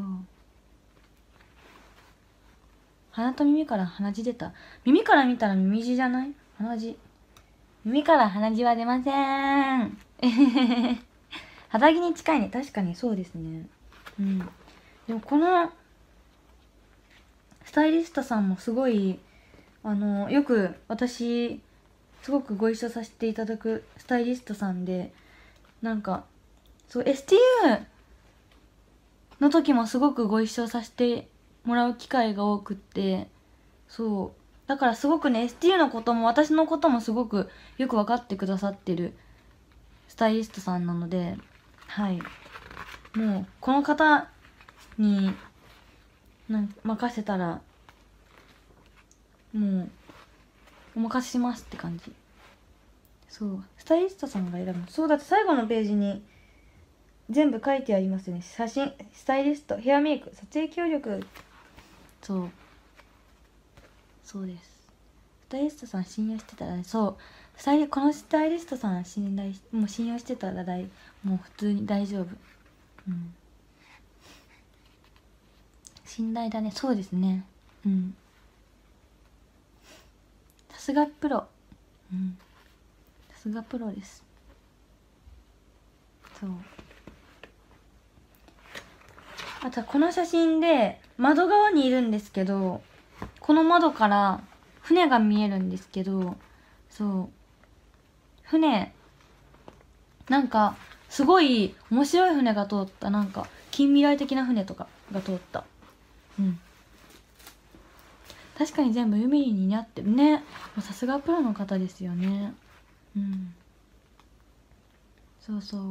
S1: 鼻と耳から鼻血出た。耳から見たら耳血じゃない？鼻血。耳から鼻血は出ません。肌着に近いね。確かにそうですね。うん。でもこのスタイリストさんもすごい、あのよく私すごくご一緒させていただくスタイリストさんで、なんかそう エスティーユー の時もすごくご一緒させてもらう機会が多くって、そうだからすごくね エスティーユー のことも私のこともすごくよく分かってくださってるスタイリストさんなので、はい、もうこの方になん任せたらもうお任せしますって感じ。そうスタイリストさんが選ぶ。そうだって最後のページに全部書いてありますね。写真、スタイリスト、ヘアメイク、撮影協力。そうそうです。スタイリストさん信用してたら、ね、そうスタイリこのスタイリストさん信頼もう信用してたら大もう普通に大丈夫。うん、信頼だね。そうですね。うん、さすがプロ。うん、さすがプロです。そうあとはこの写真で窓側にいるんですけど、この窓から船が見えるんですけど、そう船なんかすごい面白い船が通った。なんか近未来的な船とかが通った。うん、確かに全部海に似合ってるね。さすがプロの方ですよね。うん、そうそう。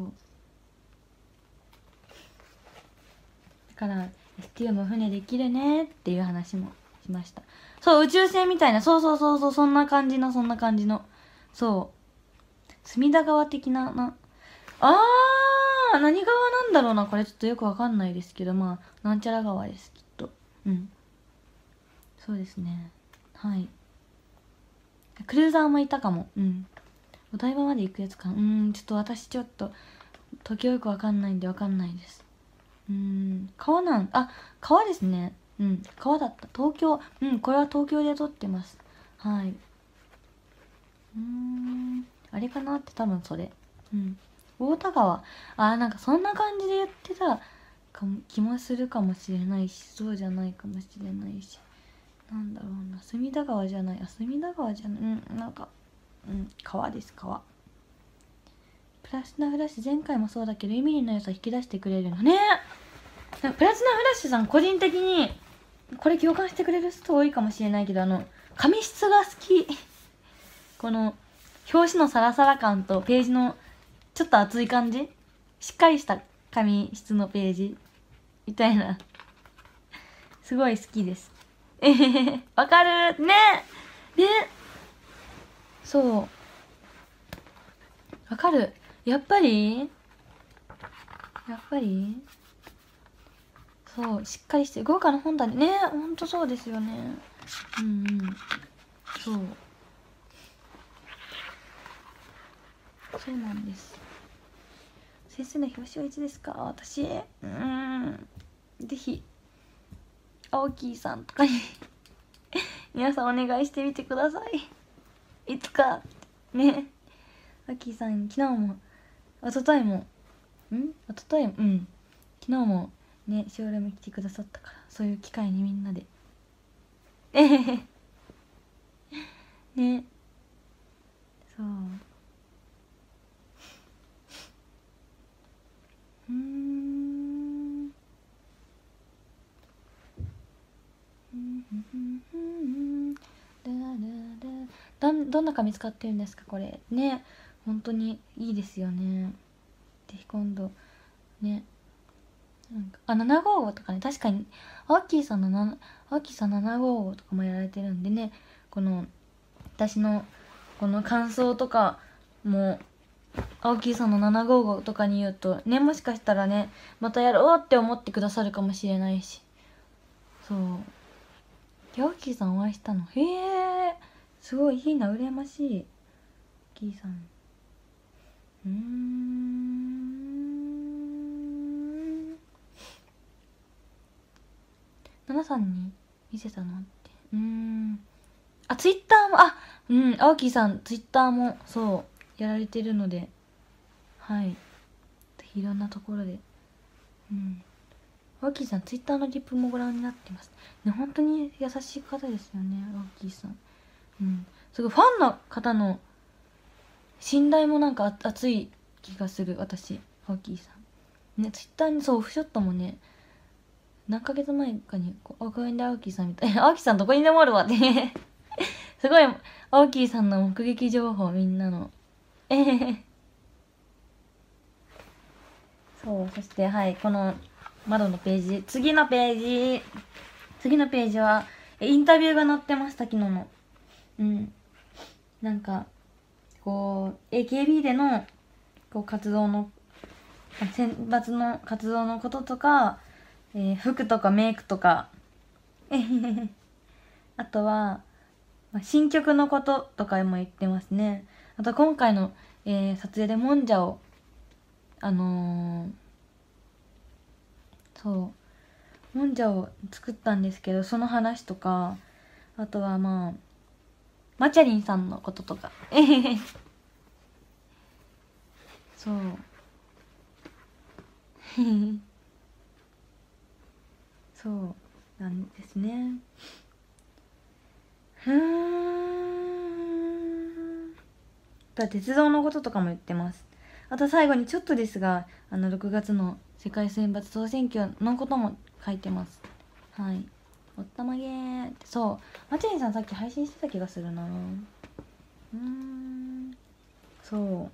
S1: だから エスティーユー も船できるねっていう話もしました。そう宇宙船みたいな、そうそうそうそう、そんな感じのそんな感じの、そう隅田川的なな、あー何川なんだろうな、これちょっとよくわかんないですけど、まあなんちゃら川ですきっと。うん、そうですね。はい、クルーザーもいたかも。うん、お台場まで行くやつか。うん、ちょっと私ちょっと時よくわかんないんでわかんないです。うーん川なんあ川ですね。うん、川だった。東京。うん、これは東京で撮ってます。はい。うーんあれかなって多分それ。うん、大田川。あーなんかそんな感じで言ってたかも気もするかもしれないし、そうじゃないかもしれないし、なんだろうな、隅田川じゃない、あ隅田川じゃない、うんなんかうん川です川。プラチナフラッシュ前回もそうだけどエミリーの良さ引き出してくれるのね。プラチナフラッシュさん個人的にこれ共感してくれる人多いかもしれないけど、あの紙質が好き。この表紙のサラサラ感とページのちょっと厚い感じ、しっかりした紙質のページみたいなすごい好きです。 えへへ、わかるね。ね。そう。わかる。やっぱりやっぱりそう、しっかりして、豪華な本棚ね。ほんとそうですよね。うんうん。そう。そうなんです。先生の表紙はいつですか？私、うーん。ぜひ、青木さんとかに皆さんお願いしてみてください。いつか。ね。青木さん、昨日も、おとといも、んおとといも、うん。昨日も、ね、ショールーム来てくださったから、そういう機会にみんなで。えへへ。ね。そう。うーん。だどんな紙使ってるんですかこれね。本当にいいですよね。ぜひ今度ね、なんかあななごーごとかね、確かにアッキーさんのなアッキーさんななごーごとかもやられてるんでね、この私のこの感想とかも青木さんのななごーごとかに言うとね、もしかしたらね、またやろうって思ってくださるかもしれないし。そう青木さんお会いしたの、へえ、すごいいいな、羨ましい。青木さん、うーん、奈々さんに見せたのって、うーん、あ、ツイッターも、あ、うん、青木さんツイッターもそうやられてるので、はい、ぜひいろんなところで、うん、青木さんツイッターのリップもご覧になってますね。本当に優しい方ですよね、青木さん。うん、すごいファンの方の信頼もなんか熱い気がする、私、青木さんね。ツイッターにそうオフショットもね、何ヶ月前かにこう、あ、公園で青木さんみたいな青木さんどこにでもあるわってすごい青木さんの目撃情報、みんなのえへへ。そう、そしてはいこの窓のページ、次のページ次のページはインタビューが載ってました、昨日の。うん、なんかこう エーケービー でのこう活動の選抜の活動のこととか、えー、服とかメイクとかあとは、まあ、新曲のこととかも言ってますね。あと今回の、えー、撮影でもんじゃをあのー、そうもんじゃを作ったんですけど、その話とか、あとはまあマチャリンさんのこととかそうそうなんですね。ふーん。だ鉄道のこととかも言ってます。あと最後にちょっとですが、あのろくがつの世界選抜総選挙のことも書いてます。はい。おったまげーって。そう。マチェリンさんさっき配信してた気がするな。うーん。そう。う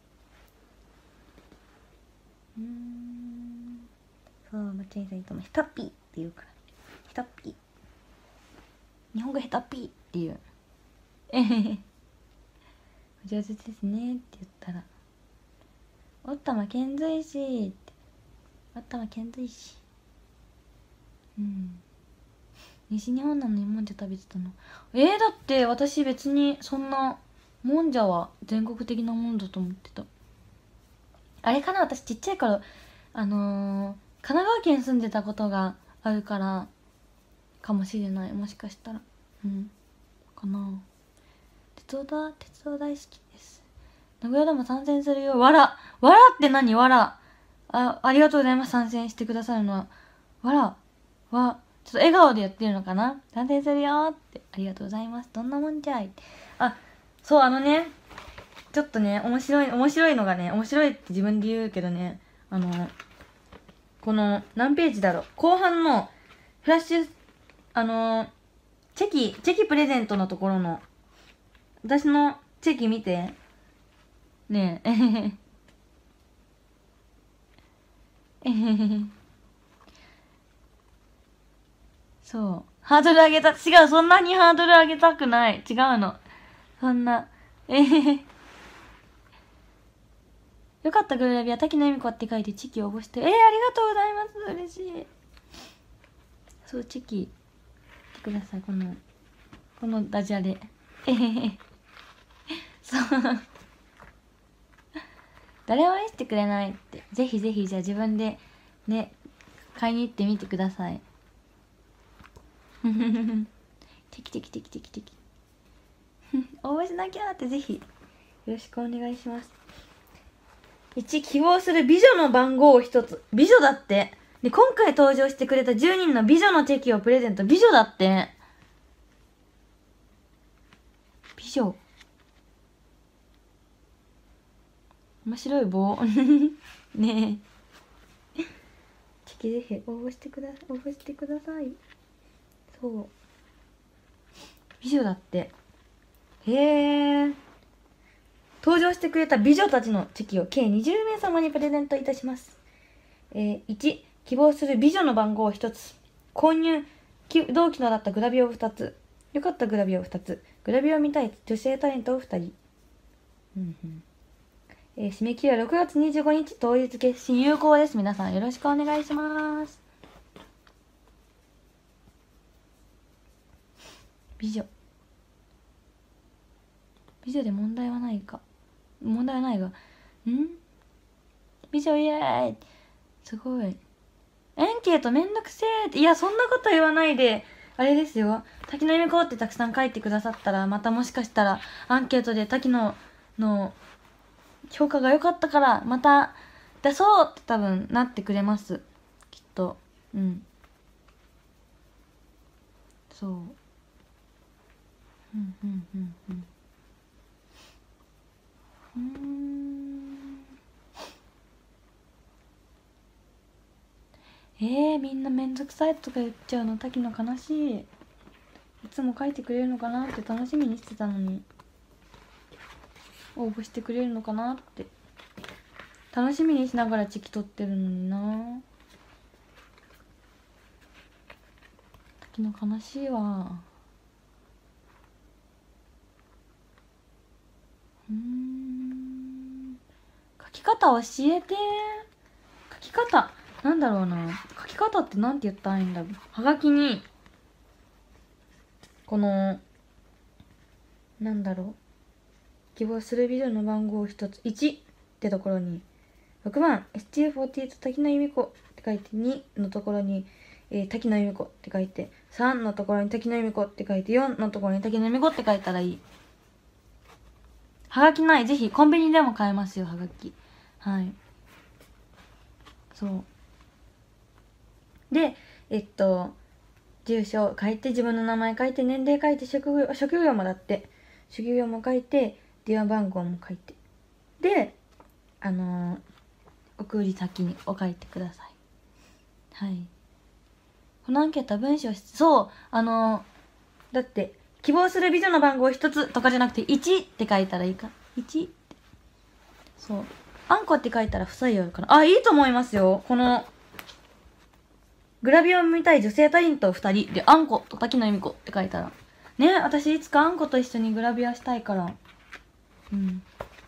S1: ーん。そう、マチェリンさんいつもヘタッピーって言うから。ヘタッピー。日本語ヘタッピーっていう。えへへ。お上手ですねって言ったら、おったま遣隋使って、おったま遣隋使。うん。西日本なのにもんじゃ食べてたの。えー、だって私別にそんな、もんじゃは全国的なもんだと思ってた。あれかな、私ちっちゃい頃、あのー、神奈川県住んでたことがあるからかもしれない、もしかしたら。うん。かな。鉄道だ、鉄道大好きです。名古屋でも参戦するよ。わら。わらって何？わら。あ、ありがとうございます。参戦してくださるのは。わら。わ。ちょっと笑顔で言ってるのかな？参戦するよーって。ありがとうございます。どんなもんじゃい。あ、そう、あのね、ちょっとね、面白い、面白いのがね、面白いって自分で言うけどね、あの、この、何ページだろう。後半の、フラッシュ、あの、チェキ、チェキプレゼントのところの、私のチェキ見て。ねえ、えへへ。えへへへ。 そう。ハードル上げた、違う、そんなにハードル上げたくない。違うの。そんな。えへへ。よかった、グラビア、滝野由美子って書いてチキ応募して。えー、ありがとうございます。嬉しい。そう、チキ。見てください、この、このダジャレ。えへへ。そう。誰も愛してくれないって。ぜひぜひ、じゃあ自分で、ね、買いに行ってみてください。テキテキテキテキテキ。応募しなきゃってぜひ、よろしくお願いします。いち、希望する美女の番号をひとつ。美女だって。で、今回登場してくれたじゅうにんの美女のチェキをプレゼント。美女だって。美女。面白い棒。ねえ。チェキぜひ応募してください。応募してください。そう。美女だって。へえ。登場してくれた美女たちのチェキを計にじゅうめいさまにプレゼントいたします。えー、いち、希望する美女の番号をひとつ。購入同期のだったグラビアをふたつ。よかったグラビアをふたつ。グラビアを見たい女性タレントをふたり。うんうんえー、締め切りはろくがつにじゅうごにち当日決心有効です。皆さんよろしくお願いします。美女。美女で問題はないか。問題はないが。ん美女イエーイ。すごい。エンケートめんどくせーって。いや、そんなこと言わないで。あれですよ。滝野由美子ってたくさん書いてくださったら、またもしかしたらアンケートで滝野の評価が良かったから、また出そうって多分なってくれます。きっと。うん。そう。うんうんうんうん。うーん。えー、みんなめんどくさいとか言っちゃうの滝野悲しい。いつも書いてくれるのかなって楽しみにしてたのに、応募してくれるのかなって楽しみにしながらチキ取ってるのにな。滝野悲しいわ。うーん書き方教えて。書き方なんだろうな。書き方ってなんて言ったらいいんだろう。はがきにこのなんだろう、希望する美女の番号をひとつ。いちってところにろくばん エスティーフォーティーエイト 滝野由美子って書いて、にのところに、えー、滝野由美子って書いて、さんのところに滝野由美子って書いて、よんのところに滝野由美子って書いたらいい。はがきない。ぜひコンビニでも買えますよ、はがき。はい。そうで、えっと住所書いて、自分の名前書いて、年齢書いて、職業職業もだって、職業も書いて、電話番号も書いて、であのー、送り先にを書いてください。はい。このアンケートは文章し、そうあのー、だって希望する美女の番号ひとつとかじゃなくていちって書いたらいいか。いちってそうあんこって書いたら不採用かな。あ、いいと思いますよ。このグラビアを見たい女性タレントふたりで、あんこと滝野由美子って書いたらね。私いつかあんこと一緒にグラビアしたいから。うん。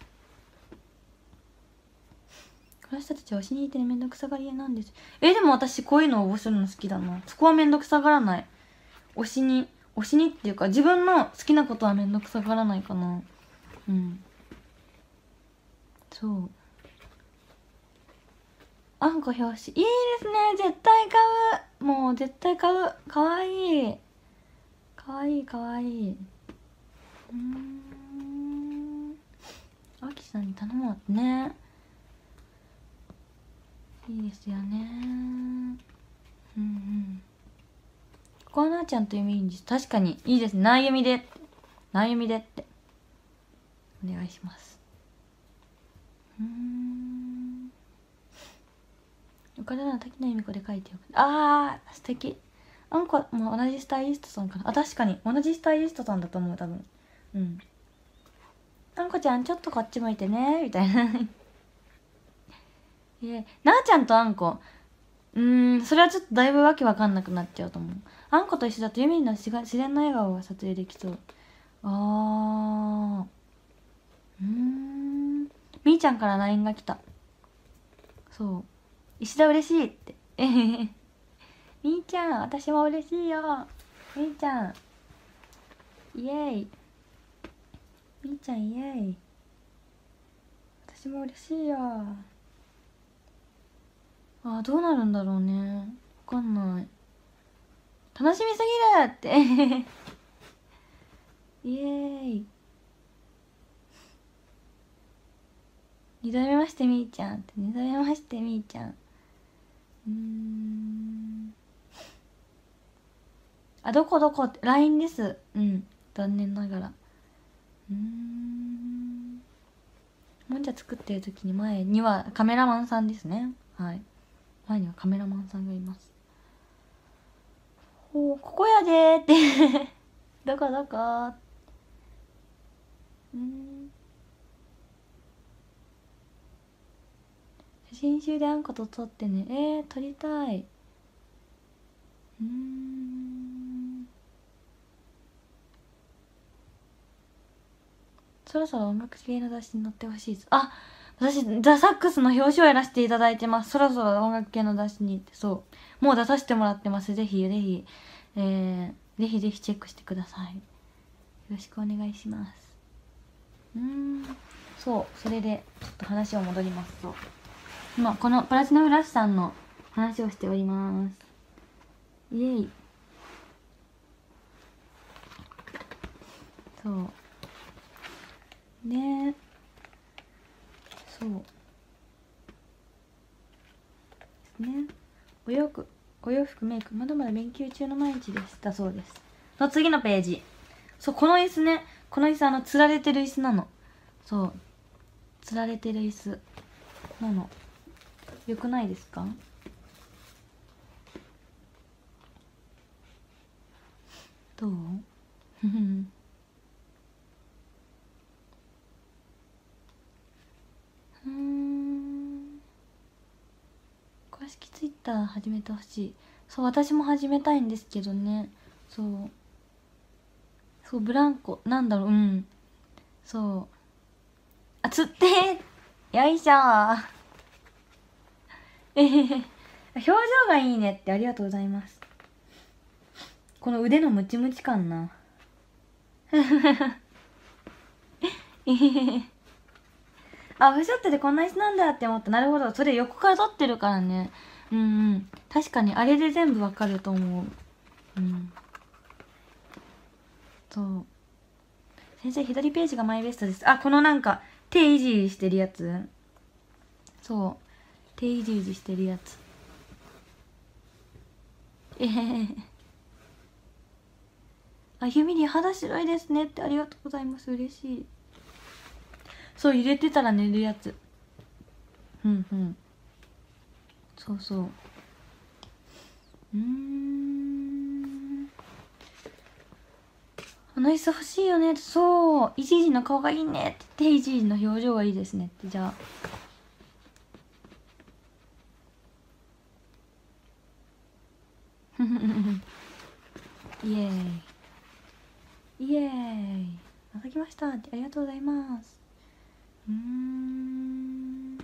S1: 私たちは推しにいてめんどくさがり屋なんです。え、でも私こういうの応募するの好きだな。そこはめんどくさがらない。推しに推しにっていうか、自分の好きなことはめんどくさがらないかな。うん。そうあんこ表紙いいですね。絶対買う。もう絶対買う。かわいいかわいいかわいい。うーんあきさんに頼もうね。いいですよね。うんうんここはなーちゃんとゆみいいんです。確かにいいですね。なゆみでなゆみでってお願いします。うーん岡田なら滝野由美子で書いておく。あー素敵。あんこも同じスタイリストさんかな。あ、確かに同じスタイリストさんだと思う多分。うんあんこちゃんちょっとこっち向いてねみたいなえなあちゃんとあんこうーん、それはちょっとだいぶわけわかんなくなっちゃうと思う。あんこと一緒だとユミの自然な笑顔が撮影できそう。あー、うーん。みーちゃんから ライン が来た。そう。石田嬉しいって。えへへ。みーちゃん、私も嬉しいよ。みーちゃん。イエーイ。みーちゃんイエーイ。私も嬉しいよ。あー、どうなるんだろうね。わかんない。楽しみすぎるって。イエーイ。二度目ましてみーちゃんって二度目ましてみーちゃん。うーん。あ、どこどこって ライン です。うん、残念ながら。うーん。もんじゃ作ってる時に前にはカメラマンさんですね。はい、前にはカメラマンさんがいます。おー、ここやでーってどこどこー。うん、写真集であんこと撮ってね。えー、撮りたい。うーん、そろそろ音楽系の雑誌に載ってほしいです。あ、私ザ・サックスの表紙をやらせていただいてます。そろそろ音楽系の雑誌にって。そうもう出させてもらってます。ぜひぜひ、えー、ぜひぜひチェックしてください。よろしくお願いします。うーん、そうそれでちょっと話を戻りますと、今このプラチナフラッシュさんの話をしております。イエイ。そうね、そうですね。お洋服お洋服メイクまだまだ勉強中の毎日ですだそうです。の次のページ。そう、この椅子ね、この椅子あのつられてる椅子なの。そうつられてる椅子なの。よくないですか？どう？ふふん。うーん、公式ツイッター始めてほしい。そう、私も始めたいんですけどね。そうそう、ブランコなんだろう、うん、そう、あ、つってよいしょーえへへ、表情がいいねって。ありがとうございます。この腕のムチムチ感なえへへ、あ、フショットでこんな椅子なんだって思った。なるほど、それ横から撮ってるからね。うんうん、確かにあれで全部わかると思う。うん、そう。先生、左ページがマイベストです。あ、このなんか手いじりしてるやつ。そう、手いじりしてるやつ。えへへ、あ、ゆみり肌白いですねって。ありがとうございます。嬉しい。そう、入れてたら寝るやつ。うんうん、そうそう。うーん、あの椅子欲しいよね。そう、いじいじの顔がいいねって。いじいじの表情がいいですねって。じゃあイエーイイエーイ、また来ましたって。ありがとうございます。うーん、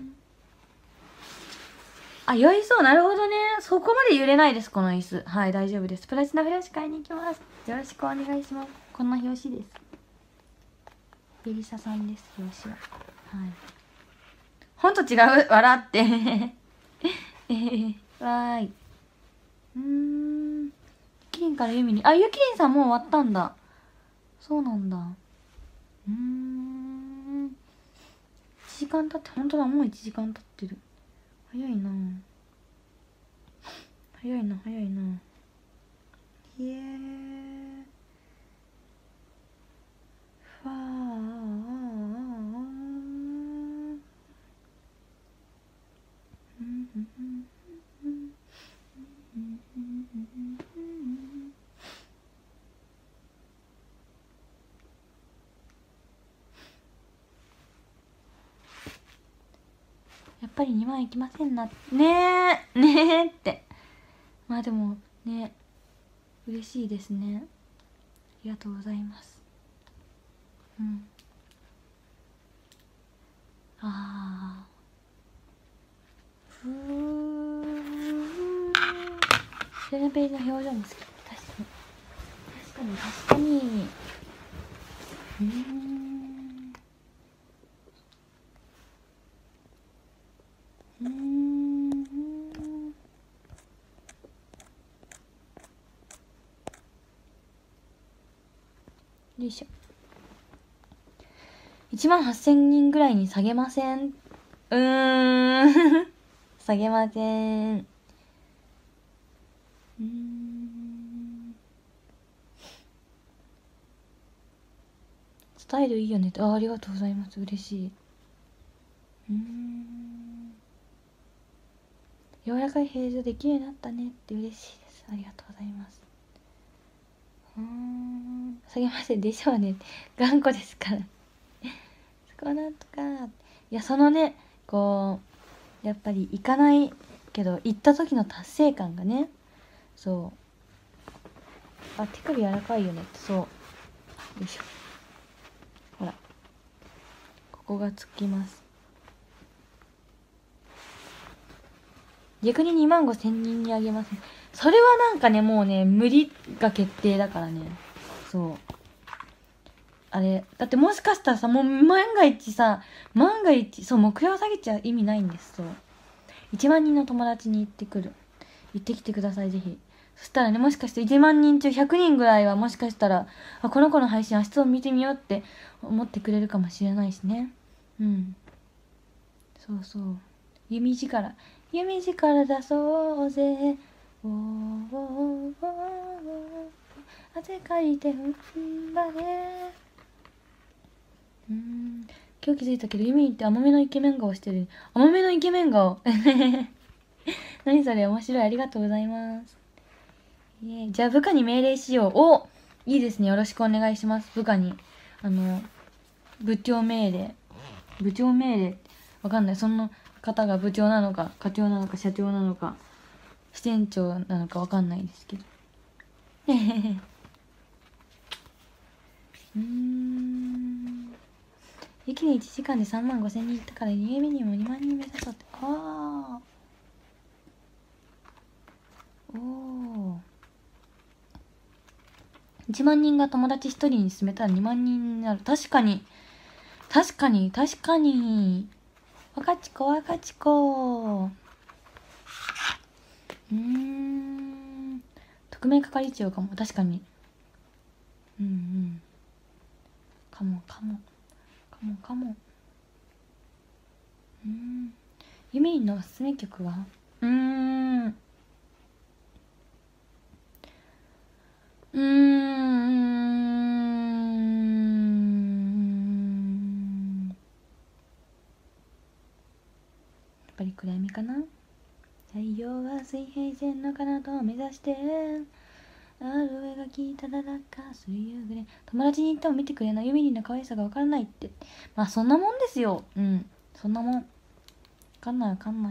S1: あ、酔いそう。なるほどね。そこまで揺れないです、この椅子。はい、大丈夫です。プラチナフラッシュ買いに行きます。よろしくお願いします。こんな表紙です。ベリサさんです、表紙は。はい。ほんと違う。笑って。えへへ。わーい。うーん。ゆきりんからユミに。あ、ゆきりんさんもう終わったんだ。そうなんだ。うーん。いちじかん経って、ほんとだ、もういちじかん経ってる。早いな早いな早いな。イエー。ファー。やっぱりにまんいきませんな。ねえねえって。まあでもね、嬉しいですね。ありがとうございます。うん。ああ。ふー。セルページの表情も好き。確かに。確かに確かに。うーん。うーん。よいしょ。いちまんはっせんにんぐらいに下げません？うーん。下げません。うーん。スタイルいいよねって。あ、ありがとうございます。嬉しい。うーん。柔らかい平常できるようになったねって嬉しいです。ありがとうございます。うーん。下げませんでしょうね。頑固ですから。そこなんとか。いや、そのね、こう、やっぱり行かないけど、行った時の達成感がね、そう。あ、手首柔らかいよねって、そう。よいしょ。ほら。ここがつきます。逆ににまんごせんにんにあげます。それはなんかね、もうね、無理が決定だからね。そう。あれ、だってもしかしたらさ、もう万が一さ、万が一、そう、目標下げちゃ意味ないんです、そう。いちまんにんの友達に行ってくる。行ってきてください、ぜひ。そしたらね、もしかしていちまんにん中ひゃくにんぐらいはもしかしたら、あ、この子の配信明日を見てみようって思ってくれるかもしれないしね。うん。そうそう。弓力。弓力出そうぜ。おーおーおーおー。汗かいて踏ん張れ。うーん。今日気づいたけど、弓って甘めのイケメン顔してる。甘めのイケメン顔。何それ面白い。ありがとうございます。じゃあ部下に命令しよう。お、いいですね。よろしくお願いします。部下に。あの、部長命令。部長命令。わかんない。その方が部長なのか、課長なのか、社長なのか、支店長なのかわかんないですけど。へへへ。うーん。駅でいちじかんでさんまんごせんにん行ったから、にえんめにもにまんにん目指そうって。ああ。おお。いちまんにんが友達ひとりに進めたらにまんにんになる。確かに。確かに、確かに。若ちこ、若ちこ。うーん。特命係長かも。確かに。うんうん。かも、かも。かも、かも。うん。ユミリンのおすすめ曲はうーん。うーん。やっぱり暗闇かな。太陽は水平線の彼方を目指してある上が聞いたら落下する夕暮れ。友達に言っても見てくれない。ユミリンの可愛さがわからないって。まあそんなもんですよ。うん。そんなもん。わかんないわかんない。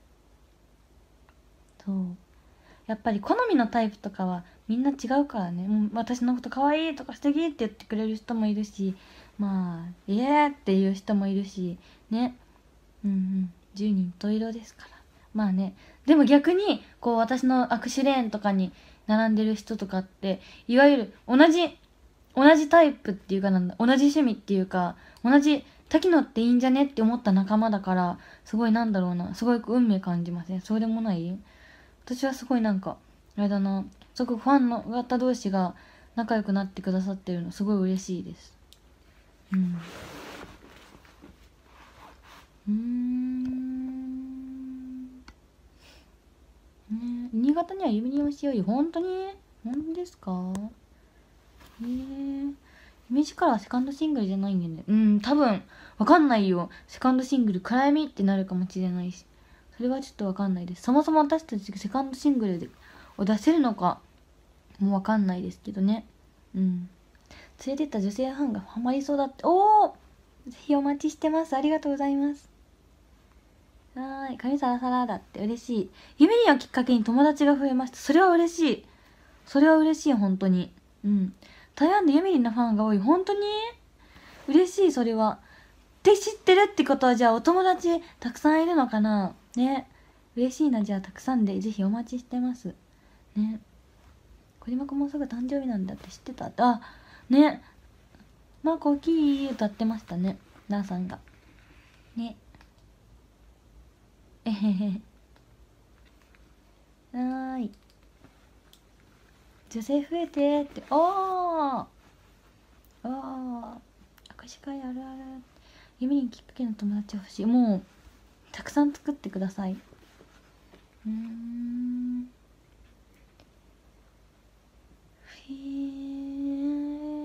S1: そう。やっぱり好みのタイプとかはみんな違うからね。うん、私のこと可愛いとか素敵って言ってくれる人もいるし、まあ、ええーっていう人もいるし、ね。うんうん。十人十色ですから。まあね。でも逆に、こう私の握手レーンとかに並んでる人とかって、いわゆる同じ、同じタイプっていうかなんだ、同じ趣味っていうか、同じ、滝野っていいんじゃねって思った仲間だから、すごいなんだろうな、すごい運命感じません？そうでもない？私はすごいなんか、あれだな、すごくファンの方同士が仲良くなってくださってるの、すごい嬉しいです。うん。うーん。ね、新潟にはユミニオンしようよ。本当に？本当ですか？えー、イメージカラーセカンドシングルじゃないんだよね。うん、多分、わかんないよ。セカンドシングル、暗闇ってなるかもしれないし。それはちょっとわかんないです。そもそも私たちがセカンドシングルでを出せるのかもわかんないですけどね。うん。連れてった女性ファンがハマりそうだって。おお、ぜひお待ちしてます。ありがとうございます。 はーい、髪サラサラだって嬉しい。ゆみりんをきっかけに友達が増えました。それは嬉しい。それは嬉しい、本当に。うん。台湾でゆみりんのファンが多い。本当に嬉しい、それは。って知ってるってことは、じゃあお友達たくさんいるのかなね。嬉しいな。じゃあたくさんでぜひお待ちしてます。ね。小島くんもすぐ誕生日なんだって知ってた。あ、ね。まあ、コーキー歌ってましたね。なあさんが。ね。えへへ。はーい。女性増えてって。おーおー握手会あるある。ゆみりんきっかけの友達欲しい。もうたくさん作ってください。うーん。ふぃ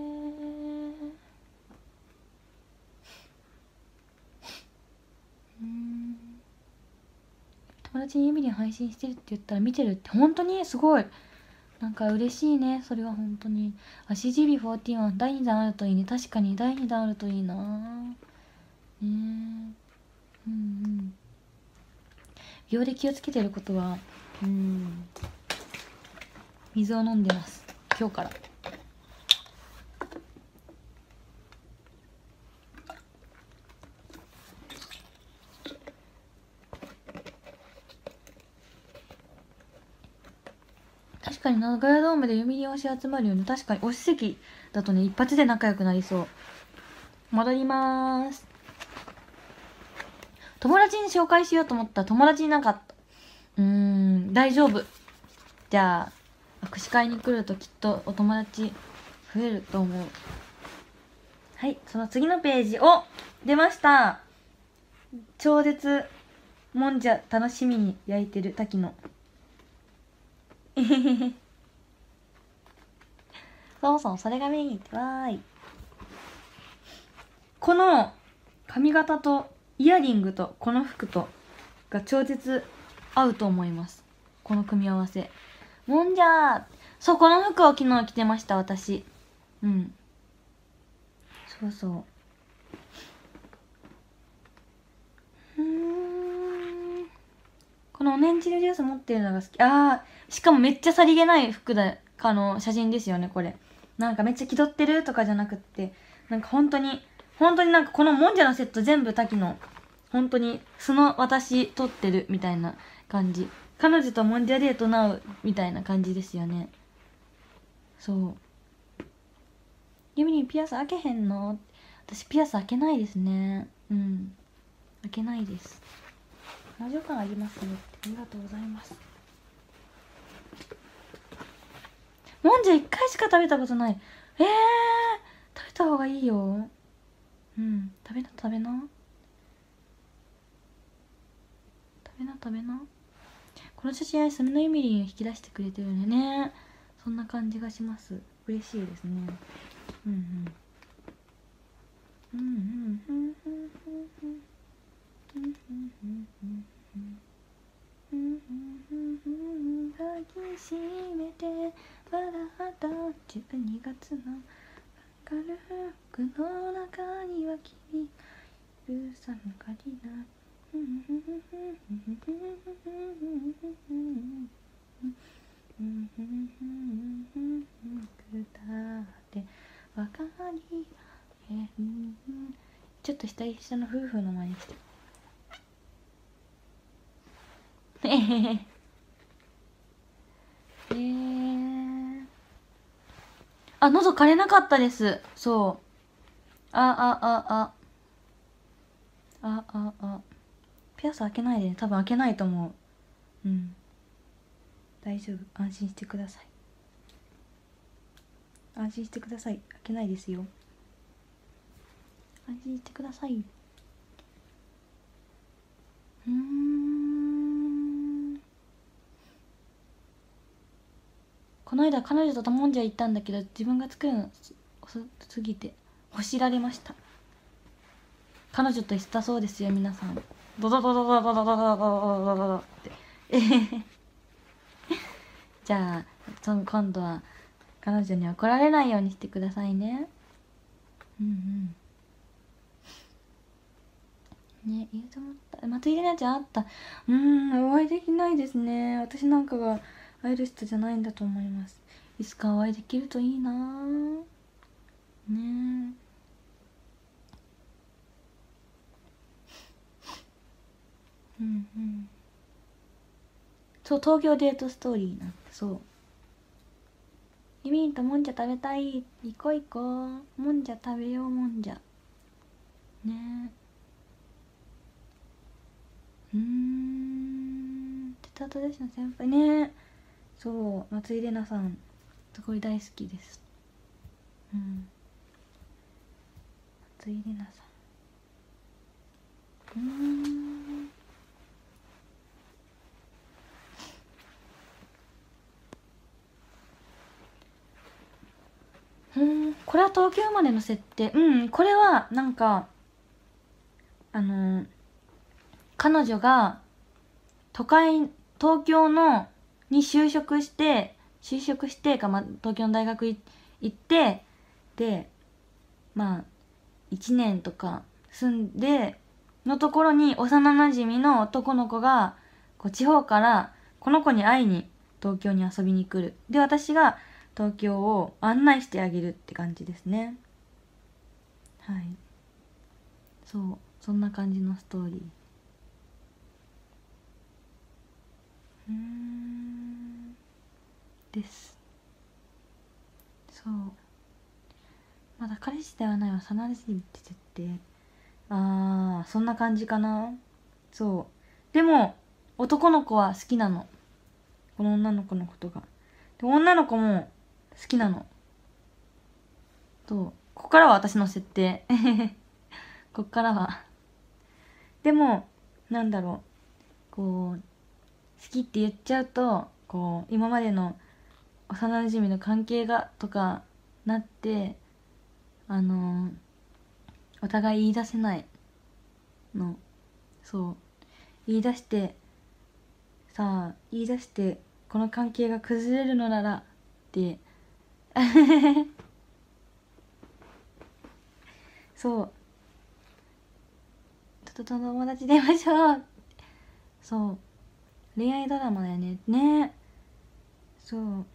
S1: ーん。友達にゆみりん配信してるって言ったら見てるって、本当にすごい。なんか嬉しいね、それは本当に。あ、シージービーフォーティーワン だいにだんあるといいね。確かにだいにだんあるといいな。ねえ。うんうん。美容で気をつけてることは、うん、水を飲んでます、今日から。確かに名古屋ドームで読売推し集まるよね。確かに推し席だとね、一発で仲良くなりそう。戻りまーす。友達に紹介しようと思ったら友達いなかった。うーん、大丈夫。じゃあ握手会に来るときっとお友達増えると思う。はい、その次のページ。お、出ました。超絶もんじゃ楽しみに焼いてる滝野。えへへへ。そうそう、それがメインってわーい。この髪型とイヤリングとこの服とが超絶合うと思います。この組み合わせ。もんじゃー。そう、この服を昨日着てました、私。うん。そうそう。うーん。このオレンジジュース持ってるのが好き。あー、しかもめっちゃさりげない服だ、あの、写真ですよね、これ。なんかめっちゃ気取ってるとかじゃなくって、なんか本当に、本当になんかこのもんじゃのセット全部滝の、本当に素の私撮ってるみたいな感じ。彼女ともんじゃデートなうみたいな感じですよね。そう。ゆみりんピアス開けへんの？私ピアス開けないですね。うん。開けないです。ラジオ感ありますね。ありがとうございます。もんじゃ一回しか食べたことない。えー、食べた方がいいよ。うん、食べな食べな。食べな食べな。この写真はスミのゆみりんを引き出してくれてるんでね。そんな感じがします。嬉しいですね。うんうん。うんうんうんうんうんうんうんうん抱きしめて笑ったじゅうにがつの明るくの中には君がいるさぬかりな。くたってわかりへん。ちょっと下一緒の夫婦の真似してえへへえー、あ、喉枯れなかったです。そう。あ、あ、あ、あ。あ、あ、あ。ピアス開けないでね。多分開けないと思う。うん。大丈夫。安心してください。安心してください。開けないですよ。安心してください。うーん。この間彼女ともんじゃ行ったんだけど、自分が作るの遅すぎて欲しられました。彼女と行ったそうですよ、皆さん。ドドドドドドドドドドドドドって。えへへ。じゃあ、その今度は彼女に怒られないようにしてくださいね。うんうん。 ね、言うと思った。松井玲奈ちゃんあった。うーん、お会いできないですね。私なんかが会える人じゃないんだと思います。いつかお会いできるといいなぁ。ねえ。うんうん。そう、東京デートストーリーな。そう。ユミンともんじゃ食べたい。行こう行こう。もんじゃ食べようもんじゃ。ねえ。うーん。テタトですの先輩ね。そう、松井玲奈さん。すごい大好きです。うん。松井玲奈さん。うーん。うん、これは東京生まれの設定。うん、これはなんかあのー彼女が都会東京のに就職して就職してか、ま、東京の大学い行ってでまあいちねんとか住んでのところに幼なじみの男の子がこう地方からこの子に会いに東京に遊びに来る。で私が東京を案内してあげるって感じですね。はい、そうそんな感じのストーリー。うーんです。そうまだ彼氏ではない幼なじみって設定。あーそんな感じかな。そうでも男の子は好きなの、この女の子のことが。で女の子も好きなの。そうここからは私の設定こっからはでもなんだろう、こう好きって言っちゃうとこう今までの幼馴染の関係がとかなってあのーお互い言い出せないの。そう言い出してさあ言い出してこの関係が崩れるのならってそうちょっと友達でいましょう。そう恋愛ドラマだよね。ねそう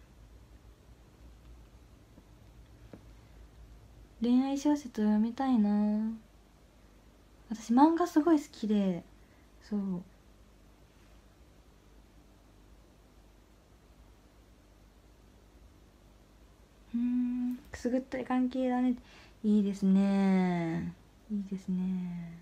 S1: 恋愛小説を読みたいな。私漫画すごい好きで。そううーんくすぐったい関係だね。いいですねいいですね。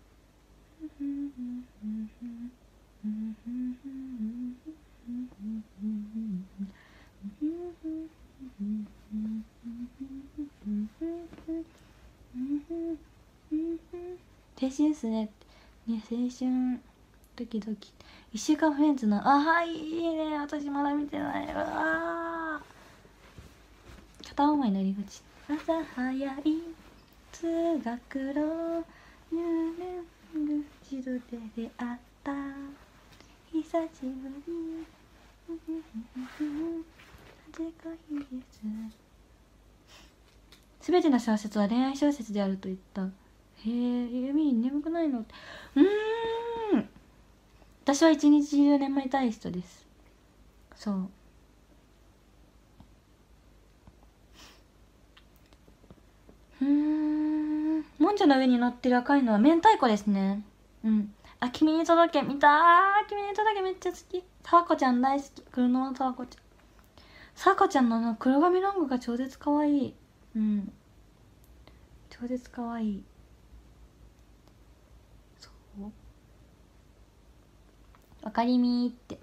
S1: 青春っすね。ね、青春ドキドキ一週間フレンズのあはいいいね。私まだ見てない。うわ片思いの入り口。朝早い通学路入念口で出会った久しぶりすべての小説は恋愛小説であると言った。へえ、ユミ眠くないの。うーん私は一日中眠りたい人です。そううーんもんじゃの上に乗ってる赤いのは明太子ですね。うんあ、君に届け見たー。君に届けめっちゃ好き。さわこちゃん大好き。黒沼さわこちゃん。さわこちゃんのあの黒髪ロングが超絶かわいい。うん超絶かわいい。そうわかりみーって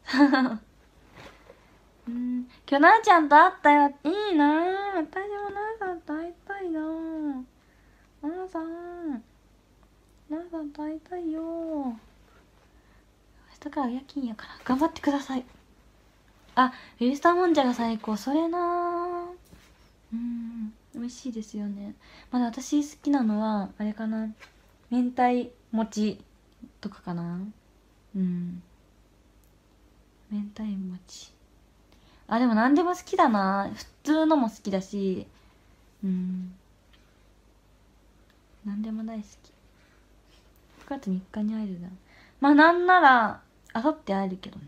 S1: うん今日なーちゃんと会ったよ。いいなー。私もなーさんと会いたいなー。なーさんなーさんと会いたいよー。明日から夜勤やから頑張ってください。あ、ウィルスターもんじゃが最高。それなー。うん美味しいですよね。まだ私好きなのはあれかな、明太餅とかかな。うん明太餅。あでも何でも好きだな。普通のも好きだしうん何でも大好き。 くがつみっかに会えるな。まあなんならあさって会えるけど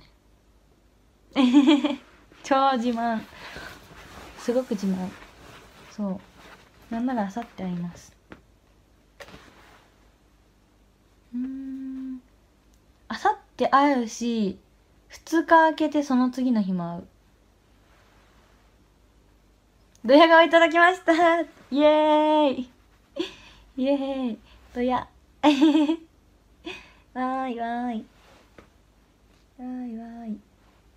S1: ね。超自慢、すごく自慢。そう、なんならあさって会います。うーん、あさって会うし、ふつか空けてその次の日も会う。ドヤ顔いただきました。イエーイイエーイドヤ。わーいわーいわーいわーい。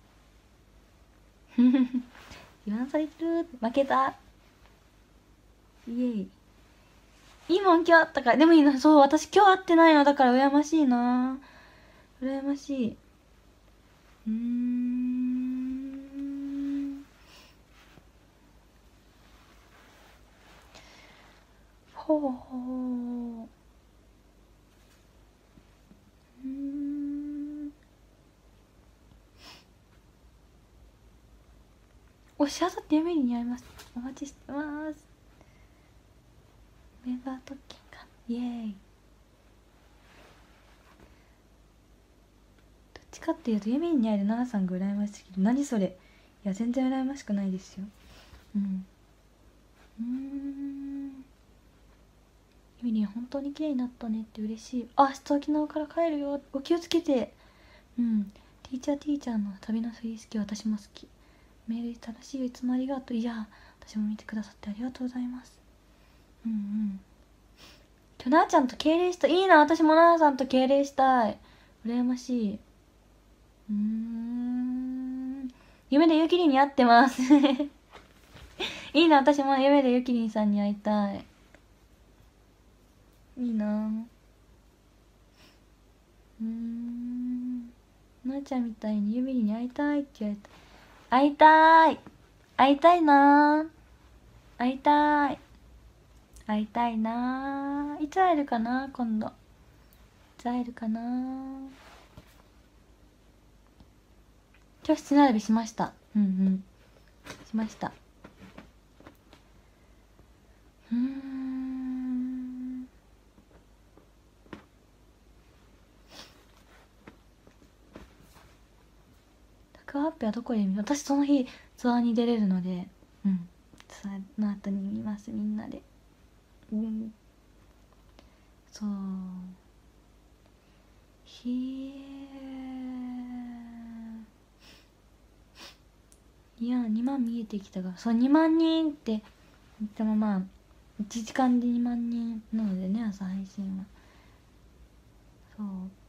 S1: 言わんされてる。負けた。イエーイ。いいもん今日あったから。でもいいな。そう、私今日会ってないのだから羨ましいな。羨ましい。うーん。ほうほう。うーん。おしあさって夢に似合います。お待ちしてます。メガトッキンか。イエーイ。どっちかっていうと夢に似合える奈々さんが羨ましいけど、何それ。いや全然羨ましくないですよ。うんうーん。ゆみりん本当に綺麗になったねって嬉しい。あ、明日沖縄から帰るよ。お気をつけて。うん。ティーチャーティーチャーの旅の振り好き、私も好き。メール楽しいよ、いつもありがとう。いや、私も見てくださってありがとうございます。うんうん。今日なーちゃんと敬礼したい。いいな、私もなーさんと敬礼したい。羨ましい。うーん。夢でゆきりんに会ってます。いいな、私も夢でゆきりんさんに会いたい。いいな。うーん。なーちゃんみたいにゆみりに会いたいって言われた。会いたい会いたいな。会いたい会いたいな。いつ会えるかな、今度。いつ会えるかな。今日室並びしました。うんうんしました。うーん。タクアップはどこで見る？私その日ツアーに出れるので、うんツアーの後に見ます、みんなで。うん、そう。ひえ。いやにまん見えてきたが、そうにまんにんって言ってもまあいちじかんでにまんにんなのでね、朝配信は。そう、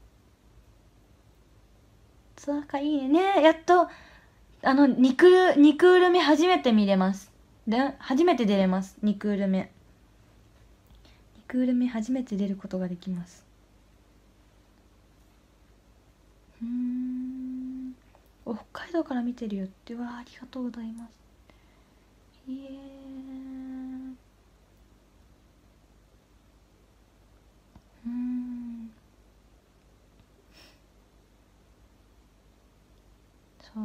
S1: ツアーかいいね。やっとあのにクールにクール目初めて見れます。で初めて出れます。にクール目にクール目初めて出ることができます。うーん。お、北海道から見てるよって。わあ、ありがとうございます。いえー。うーん。そう。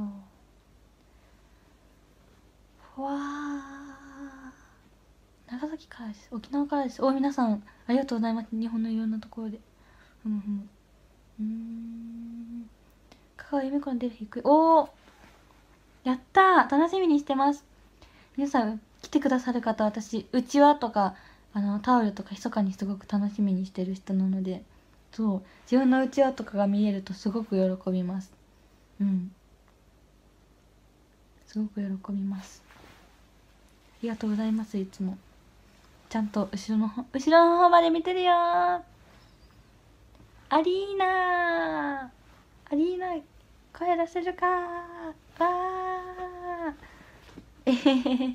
S1: ふわあ。長崎からです。沖縄からです。お、皆さんありがとうございます。日本のいろんなところで。ふむふむ。うーん。香川由美子の出る日低い。おお、やったー、楽しみにしてます。皆さん来てくださる方、私うちわとかあのタオルとか密かにすごく楽しみにしてる人なので、そう自分のうちわとかが見えるとすごく喜びます。うん、すごく喜びます。ありがとうございます。いつもちゃんと後ろの方後ろの方まで見てるよー。アリーナーアリーナー、声出せるかー。わーえへへへ。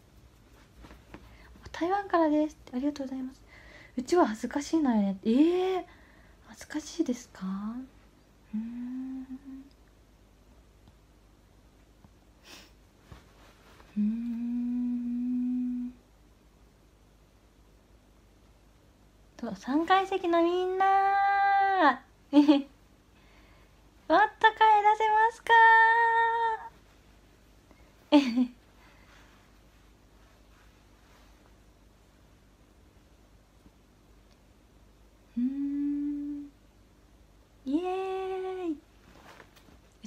S1: 台湾からですって。ありがとうございます。うちは恥ずかしいのよね。ええー、恥ずかしいですか？うーんうーんとさんかい席のみんなーもっと声出せますかーうーん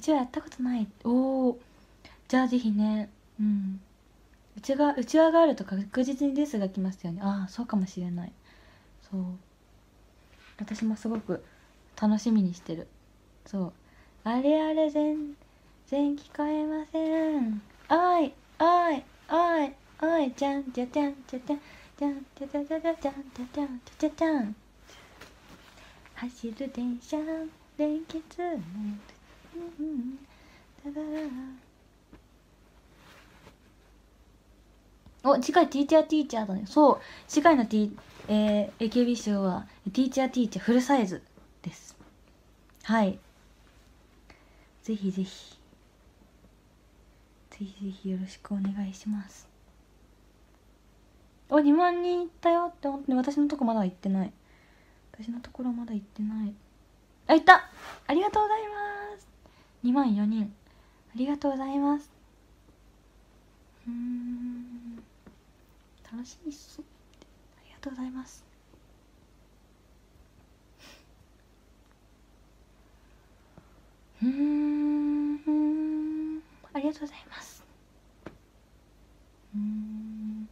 S1: ちはやったことない。おお、じゃあぜひね。うん、うちがうちわがあると確実にレースが来ますよね。ああ、そうかもしれない。そう、私もすごく楽しみにしてる。そう、あれあれ全然聞こえません。あいあいあいあい、じゃんじゃじゃんじゃじゃんじゃんじゃじゃじゃじゃじゃんじゃじゃんじゃじゃん、走る電車連結ね、うんうん、だだだ。お、次回ティーチャーティーチャーだね。そう、次回の T、えー、エーケービー 賞はティーチャーティーチャーフルサイズです。はい、ぜひぜひぜひぜひよろしくお願いします。お、にまん人いったよって。本当に私のとこまだ行ってない。私のところまだ行ってない。あ、いった。ありがとうございます。にまんよにん、ありがとうございます。うーん、楽しみっす。ありがとうございます。うーん、ありがとうございます。うーん、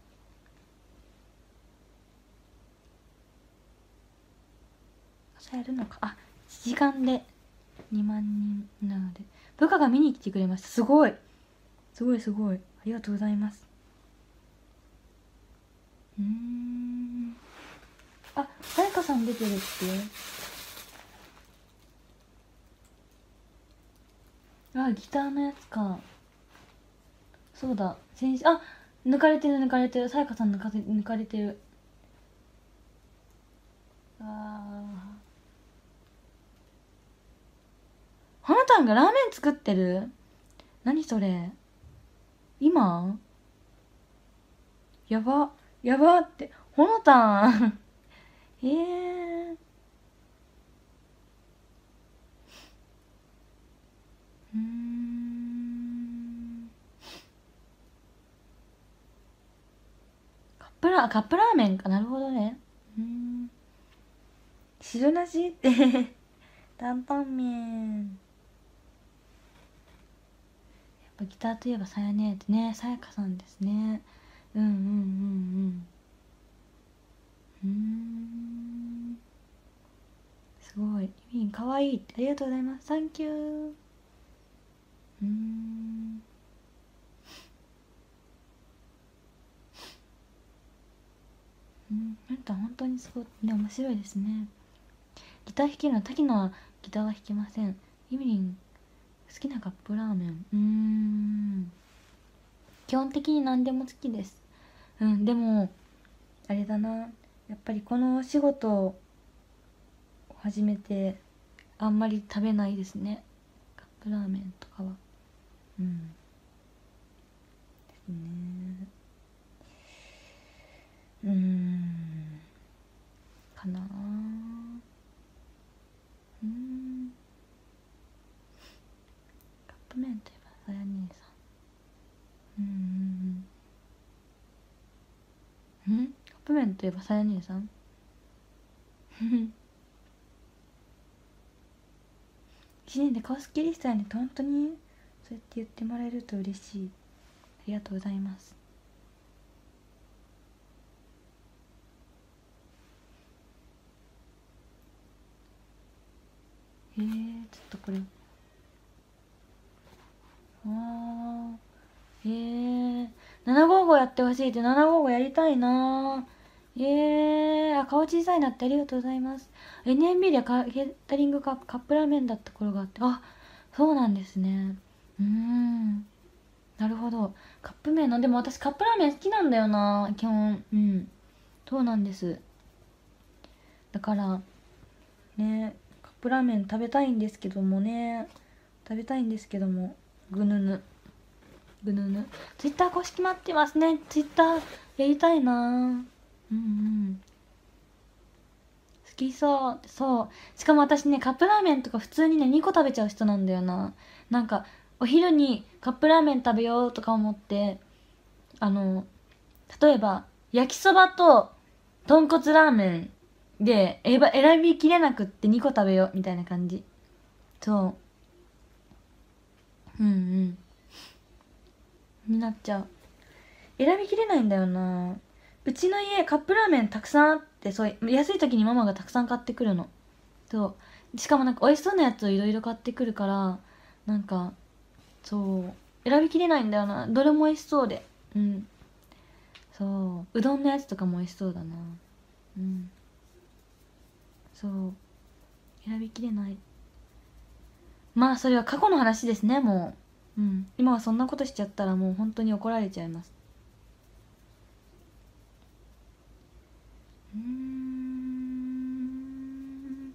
S1: 朝やるのか。あ、いちじかんでにまん人なので、部下が見に来てくれました。すごいすごいすごい、ありがとうございます。うーん、あ、さやかさん出てるって。あ、ギターのやつか。そうだ、先週、あ、抜かれてる抜かれてる、さやかさん抜かれ抜かれてる。あー、ほのたんがラーメン作ってる。何それ、今。やばやばって、ほのたんええー、うーん、カップラカップラーメンか。なるほどね。うーん、汁なしって担々麺。やっぱギターといえばさやねってね、さやかさんですね。うんうんうんうん。うーん、すごい。ユミンかわいいって、ありがとうございます。サンキュー。うーん、うん、なんか本当にすごいね、面白いですね。ギター弾けるの、滝野はギターは弾けません。ユミリン好きなカップラーメン、うーん、基本的に何でも好きです。うん、でもあれだな、やっぱりこのお仕事を始めてあんまり食べないですね、カップラーメンとかは。うんですね。うーん、かなあ。うーん、カップ麺といえばさや姉さん。うんうんうん、んカップ麺といえばさや姉さんいちねんで顔すっきりしたよねって。本当にそうやって言ってもらえると嬉しい。ありがとうございます。えー、ちょっとこれ、あー、えー、ななごーごやってほしいって。ななごーごやりたいなー。えー、あ、顔小さいなって。ありがとうございます。エヌエムビー でカケータリングカップカップラーメンだった頃があって、あ、そうなんですね。うーん、なるほど。カップ麺の、でも私カップラーメン好きなんだよな、基本。うん、そうなんです。だからね、カップラーメン食べたいんですけどもね、食べたいんですけども、ぐぬぬぐぬぬ。ツイッター公式待ってますね。ツイッターやりたいな。うんうん、好きそう。そう、しかも私ね、カップラーメンとか普通にねにこ食べちゃう人なんだよな。なんかお昼にカップラーメン食べようとか思って、あの例えば焼きそばと豚骨ラーメンで選ば選びきれなくってにこ食べようみたいな感じ。そう、 うんうんになっちゃう。選びきれないんだよな。うちの家カップラーメンたくさんあって、そう安い時にママがたくさん買ってくるの。そうしかもなんか美味しそうなやつをいろいろ買ってくるから、なんかそう選びきれないんだよな。どれも美味しそうで。うん。そううどんのやつとかも美味しそうだな。うん。そう選びきれない。まあそれは過去の話ですね、もう。うん、今はそんなことしちゃったらもう本当に怒られちゃいます。うーん。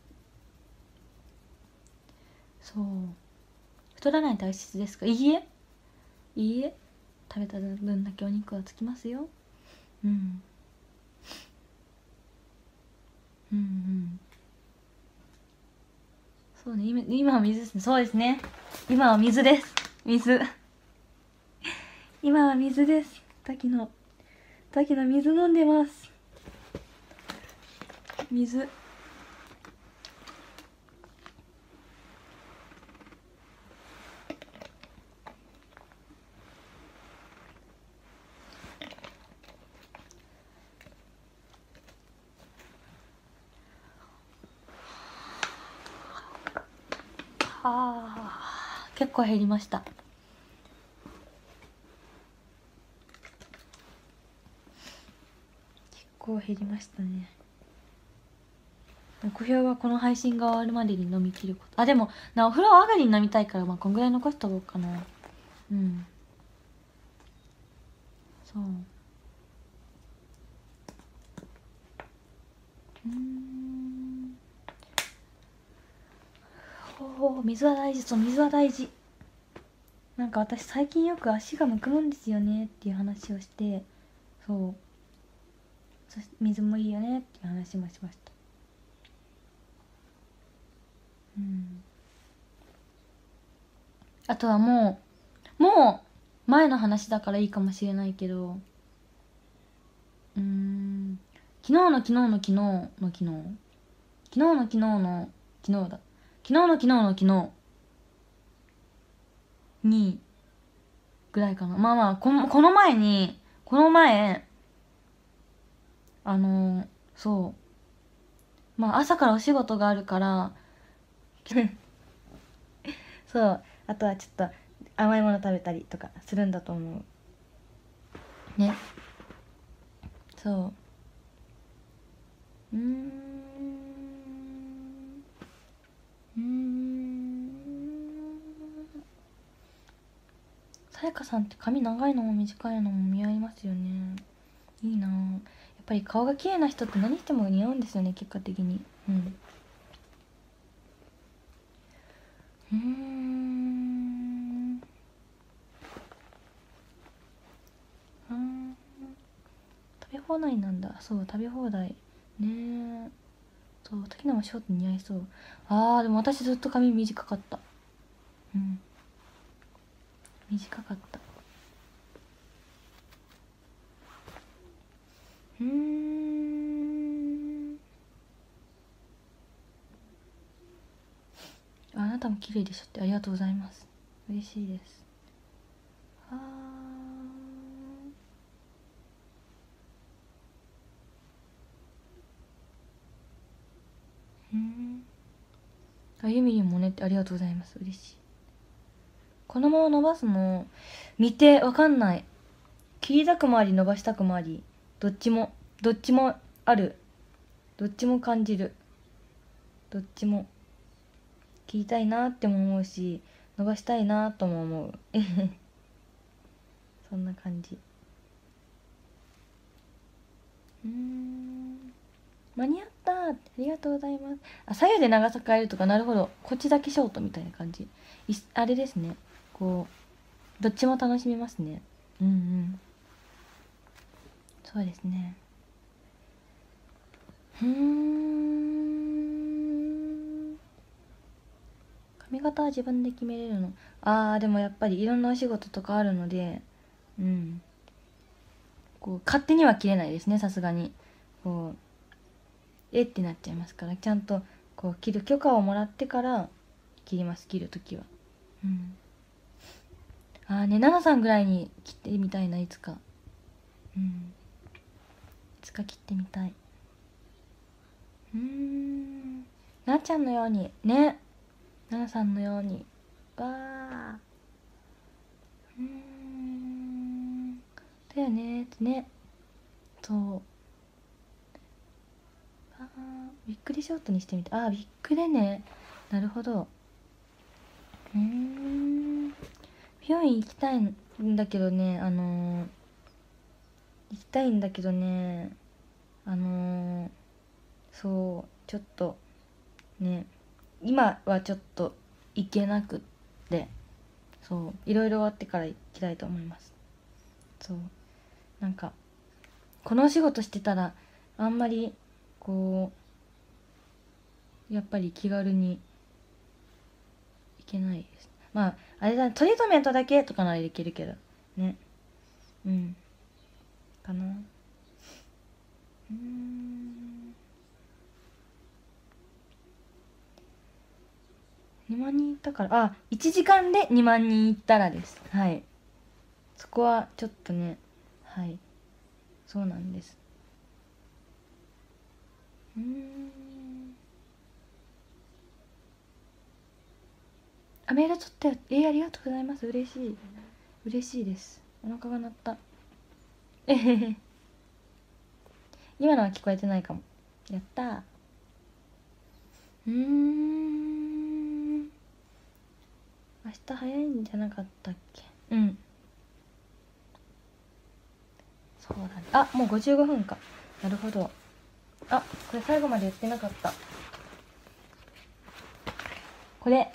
S1: そう太らない体質ですか？いいえ、いいえ、食べた分だけお肉はつきますよ。うんうんうん。そうね、今今は水ですね。そうですね、今は水です。水今は水です。滝の滝の水飲んでます。水。はあ結構減りました。結構減りましたね。目標はこの配信が終わるまでに飲み切ること。あ、でもなお風呂上がりに飲みたいから、まあこんぐらい残しとこうかな。うん。そう。うーん。おお、水は大事。そう、水は大事。なんか私最近よく足がむくむんですよねっていう話をして、そう、そして水もいいよねっていう話もしました。うん。あとはもうもう前の話だからいいかもしれないけど、うーん、昨日の昨日の昨日の昨日昨日の昨日の昨日だ昨日の昨日の昨日にぐらいかな。まあまあこのこの前にこの前あのーそうまあ朝からお仕事があるからそうあとはちょっと甘いもの食べたりとかするんだと思うね。そううーんうーんさやかさんって髪長いのも短いのも似合いますよね。いいな。やっぱり顔が綺麗な人って何しても似合うんですよね、結果的に。うんうーんうーん食べ放題なんだ。そう食べ放題ねえ。そう時菜もショート似合いそう。あーでも私ずっと髪短かった。うん短かった。うーんあなたも綺麗でしょって。ありがとうございます。嬉しいです。あーうんあゆみりんもねってありがとうございます。嬉しい。このまま伸ばすの見てわかんない。切りたくもあり伸ばしたくもあり、どっちもどっちもある。どっちも感じる。どっちも切りたいなっても思うし、伸ばしたいなとも思うそんな感じ。うーん間に合ったーってありがとうございます。あ左右で長さ変えるとか、なるほど、こっちだけショートみたいな感じ。いあれですね、こうどっちも楽しめますね。うんうんそうですね。うーん髪型は自分で決めれるの。あーでもやっぱりいろんなお仕事とかあるので、うんこう勝手には切れないですね、さすがに。こうえってなっちゃいますから、ちゃんとこう切る許可をもらってから切ります、切るときは。うんああね、奈々さんぐらいに切ってみたいな、いつか。うん。いつか切ってみたい。うーん。なっちゃんのように、ね。奈々さんのように。わあ。うーん。だよねってね。そう。ああ、ビッグでショートにしてみて。ああ、ビッグでね。なるほど。うーん。美容院行きたいんだけどね、あのー、行きたいんだけどね、あのー、そう、ちょっと、ね、今はちょっと行けなくって、そう、いろいろ終わってから行きたいと思います。そう、なんか、このお仕事してたら、あんまり、こう、やっぱり気軽に行けないです。まあ、あれだ、トリートメントだけとかならいけるけど、ね。うん。かな。うーん。にまん人いったから、あ、いちじかんでにまん人いったらです。はい。そこはちょっとね、はい。そうなんです。うーん。あ、メール取ったよ。えー、ありがとうございます。嬉しい。嬉しいです。お腹が鳴った。えへへ。今のは聞こえてないかも。やったー。うーん。明日早いんじゃなかったっけ。うん。そうだね。あ、もうごじゅうごふんか。なるほど。あ、これ最後まで言ってなかった。これ。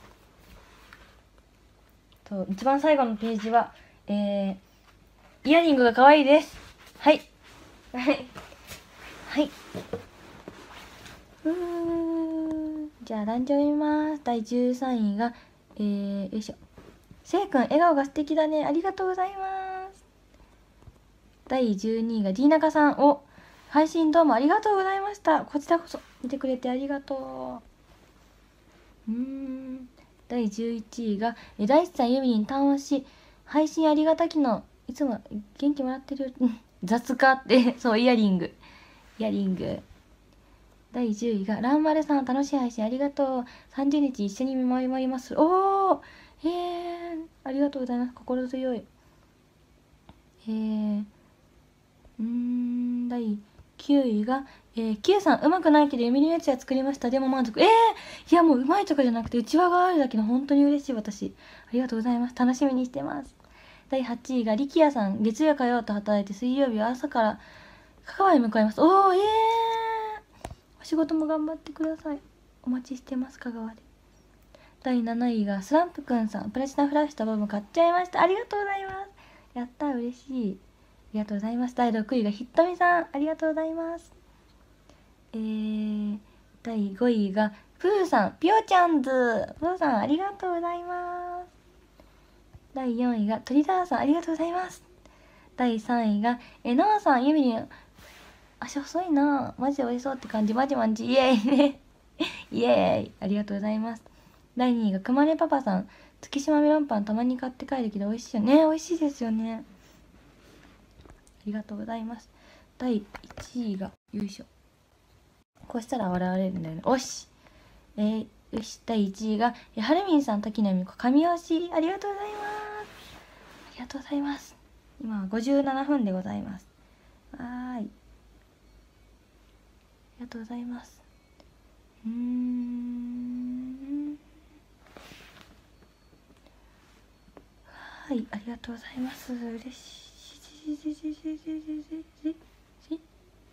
S1: そう、一番最後のページは、えー、イヤリングが可愛いです。はい。はい。はい。うーじゃあ、ランジ読みます。だいじゅうさんいが、えー、よいしょ。せいくん、笑顔が素敵だね。ありがとうございます。だいじゅうにいが、ディーナカさん。お、配信どうもありがとうございました。こちらこそ、見てくれてありがとう。うーん。だいじゅういちいが、え大地さん、ユミリン、単押し、配信ありがたきの、いつも元気もらってる。雑貨って、そう、イヤリング。イヤリング。だいじゅういが、ランマルさん、楽しい配信ありがとう。さんじゅうにち一緒に見守ります。おーへえ、ありがとうございます。心強い。へえ、うーん、だいきゅういが、えー、Q さん、うまくないけど、ユミリのやつは作りました。でも満足。えー、いやもううまいとかじゃなくて、内輪があるだけの本当に嬉しい私。ありがとうございます。楽しみにしてます。だいはちいが、力也さん、月曜火曜と働いて、水曜日は朝から香川へ向かいます。おー、えー、お仕事も頑張ってください。お待ちしてます、香川で。だいなないが、スランプくんさん、プラチナフラッシュとボム買っちゃいました。ありがとうございます。やったー、嬉しい。ありがとうございます。だいろくいが、ひっとみさん、ありがとうございます。えー、だいごいが、プーさん、ぴょーちゃんず。プーさん、ありがとうございます。だいよんいが、鳥沢さん、ありがとうございます。だいさんいが、え、なあさん、ゆみりん、足細いなマジでおいしそうって感じ、マジマジ、イエーイね。イエーイ、ありがとうございます。だいにいが、くまねパパさん、月島メロンパンたまに買って帰るけど美味しいよね。美味しいですよね。ありがとうございます。だいいちいが、よいしょ。こうしたら笑われるんだよね。おし。えー、よし、だいいちいが、えはるみんさん、滝野美子、神押し、ありがとうございます。ありがとうございます。今はごじゅうななふんでございます。はーい。ありがとうございます。うーん。はい、ありがとうございます。嬉しい。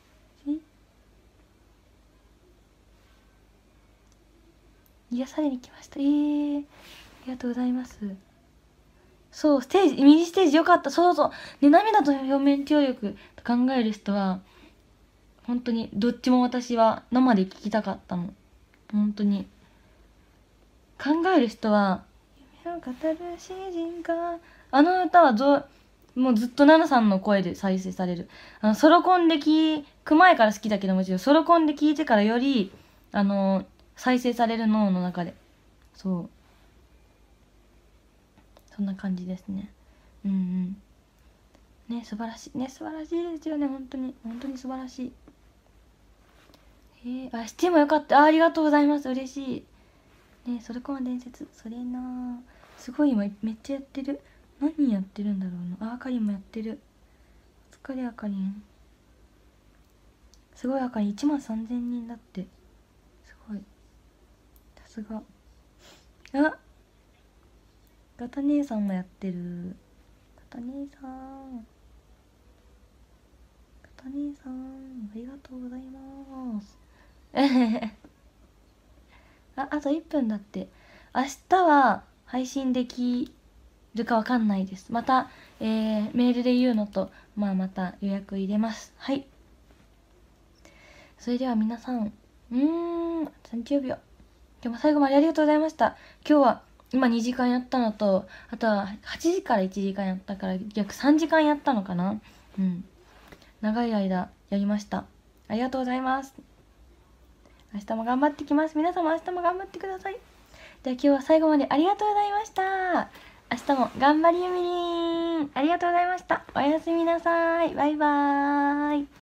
S1: 癒されに来ました。えー、ありがとうございます。そう、ステージ、ミニステージよかった。そうそう。ね、涙と表面張力と考える人は、本当に、どっちも私は生で聞きたかったの。本当に。考える人は、夢を語る詩人か。あの歌はぞ、もうずっとナナさんの声で再生される。あの、ソロコンで聞く前から好きだけどもちろん、ソロコンで聞いてからより、あの、再生される脳の中で。そう。 そんな感じですね。うんうんね、素晴らしいね、素晴らしいですよね、本当に本当に素晴らしい。へえ、あ、シティもよかった。あ、ありがとうございます、嬉しいね。それこの伝説、それな、すごい今めっちゃやってる。何やってるんだろうな。あ、あかりんもやってる。お疲れあかりん。すごい、あかりんいちまんさんぜんにんだって。すごい、さすが。あ、ガタ姉さんもやってる。ガタ姉さん、ガタ姉さん、ありがとうございますあ、あといっぷんだって。明日は配信できるかわかんないです。また、えー、メールで言うのと、まあまた予約入れます。はい。それでは皆さん、うーん、さんじゅうびょう。今日も最後までありがとうございました。今日は今にじかんやったのと、あとははちじからいちじかんやったから約さんじかんやったのかな。うん。長い間やりました。ありがとうございます。明日も頑張ってきます。皆様明日も頑張ってください。では今日は最後までありがとうございました。明日も頑張りゆみりん。ありがとうございました。おやすみなさい。バイバーイ。